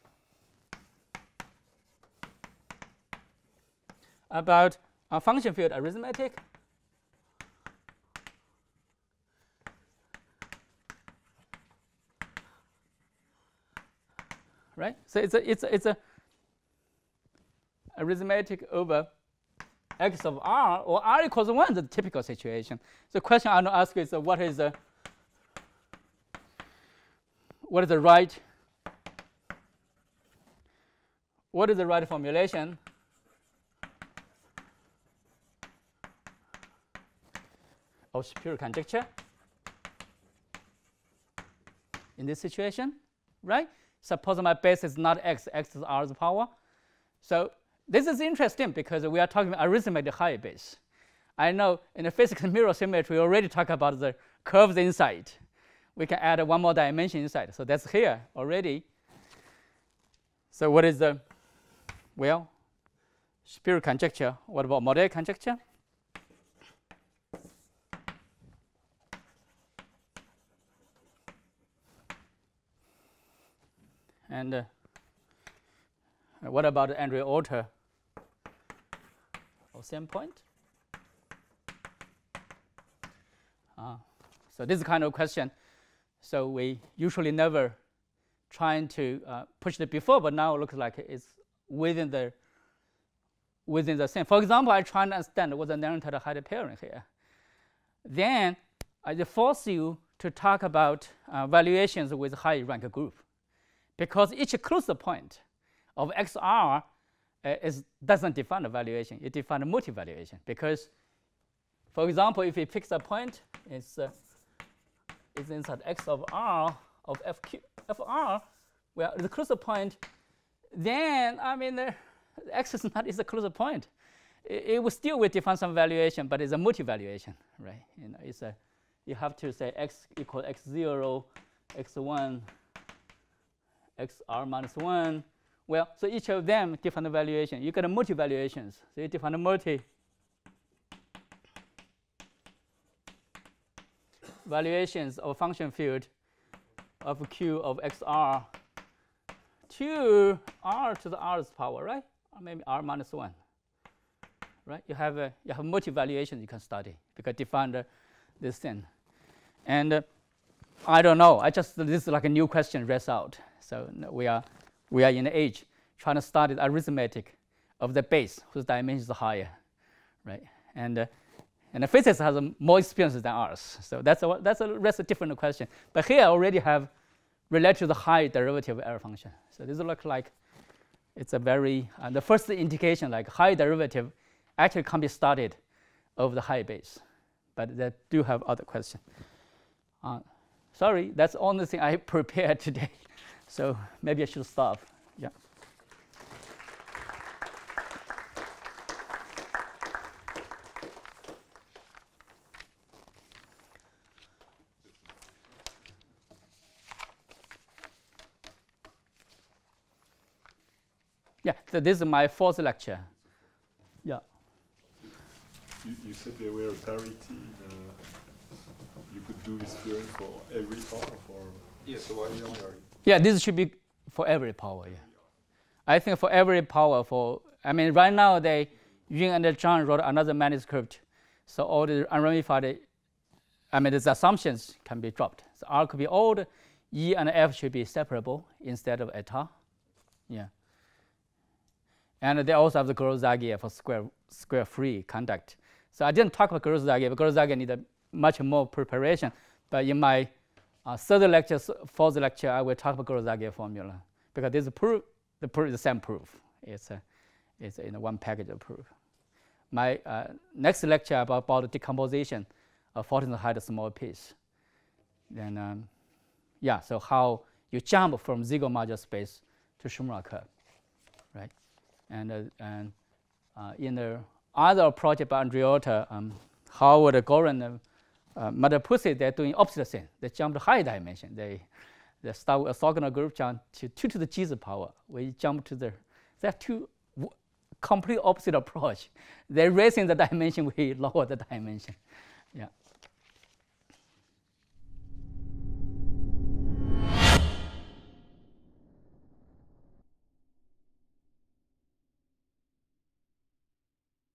about a function field arithmetic. Right? So it's a, it's a, it's a arithmetic over x of r, or r equals one, the typical situation. The question I want to ask is uh, what is the what is the right what is the right formulation of Shapiro conjecture in this situation, right? Suppose my base is not x, x is r's power. So this is interesting because we are talking about arithmetic high base. I know in the physics mirror symmetry, we already talked about the curves inside. We can add one more dimension inside. So that's here already. So what is the, well, Shapiro conjecture? What about Mordell conjecture? And uh, what about Andrea Alter of same point? Uh, so this is kind of question. So we usually never trying to uh, push it before, but now it looks like it's within the within the same. For example, I try to understand what the narrative height pairing here. Then I force you to talk about uh, valuations with high rank group, because each closure point of X R uh, is, doesn't define a valuation, it defines a multi-valuation. Because, for example, if it picks a point, it's, uh, it's inside X of R of F Q, F R, well, the closure point, then, I mean, uh, X is not is a closure point. It, it will still will define some valuation, but it's a multi-valuation, right? You know, it's a, you have to say X equal X zero, X one, X R minus one. Well, so each of them different valuation. You get a multi valuations. So you define a multi valuations of function field of Q of X R to R to the R's power, right? Or maybe R minus one. Right? You have a you have multi valuations you can study because define the, this thing. And uh, I don't know. I just this is like a new question raised out. So we are we are in the age trying to study the arithmetic of the base whose dimension is higher, right? And uh, and the physics has a more experience than ours. So that's a that's a that's a different question. But here I already have related to the high derivative error function. So this looks like it's a very uh, the first indication like high derivative actually can be studied over the high base, but they do have other questions. Uh, sorry, that's the only thing I prepared today. So maybe I should stop. Yeah. Yeah, so this is my fourth lecture. Yeah. You, you said there were parity. Uh, you could do this theorem for every part, or Yes, so why yeah. sorry. Yeah, this should be For every power, yeah. I think for every power, for I mean, right now they Yun and Zhang wrote another manuscript, so all the unramified, I mean, the assumptions can be dropped. So R could be old, E and F should be separable instead of eta, yeah. And they also have the Gross-Zagier for square square free conduct. So I didn't talk about Gross-Zagier, but Gross-Zagier needed much more preparation. But in my uh, third lecture, fourth lecture, I will talk about Gross-Zagier formula because this proof, the proof is the same proof. It's a, it's in one package of proof. My uh, next lecture about, about the decomposition of fourteenth height small piece. Then, um, yeah. So how you jump from Siegel modular space to Shimura curve, right? And uh, and uh, in the other project by Andreotta, um, Howard, Goran, uh, uh, Matepussi, they're doing opposite thing. They jump to high dimension. They they start with orthogonal group jump to two to the G's power. We jump to the. They have two complete opposite approach. They're raising the dimension, we lower the dimension. Yeah.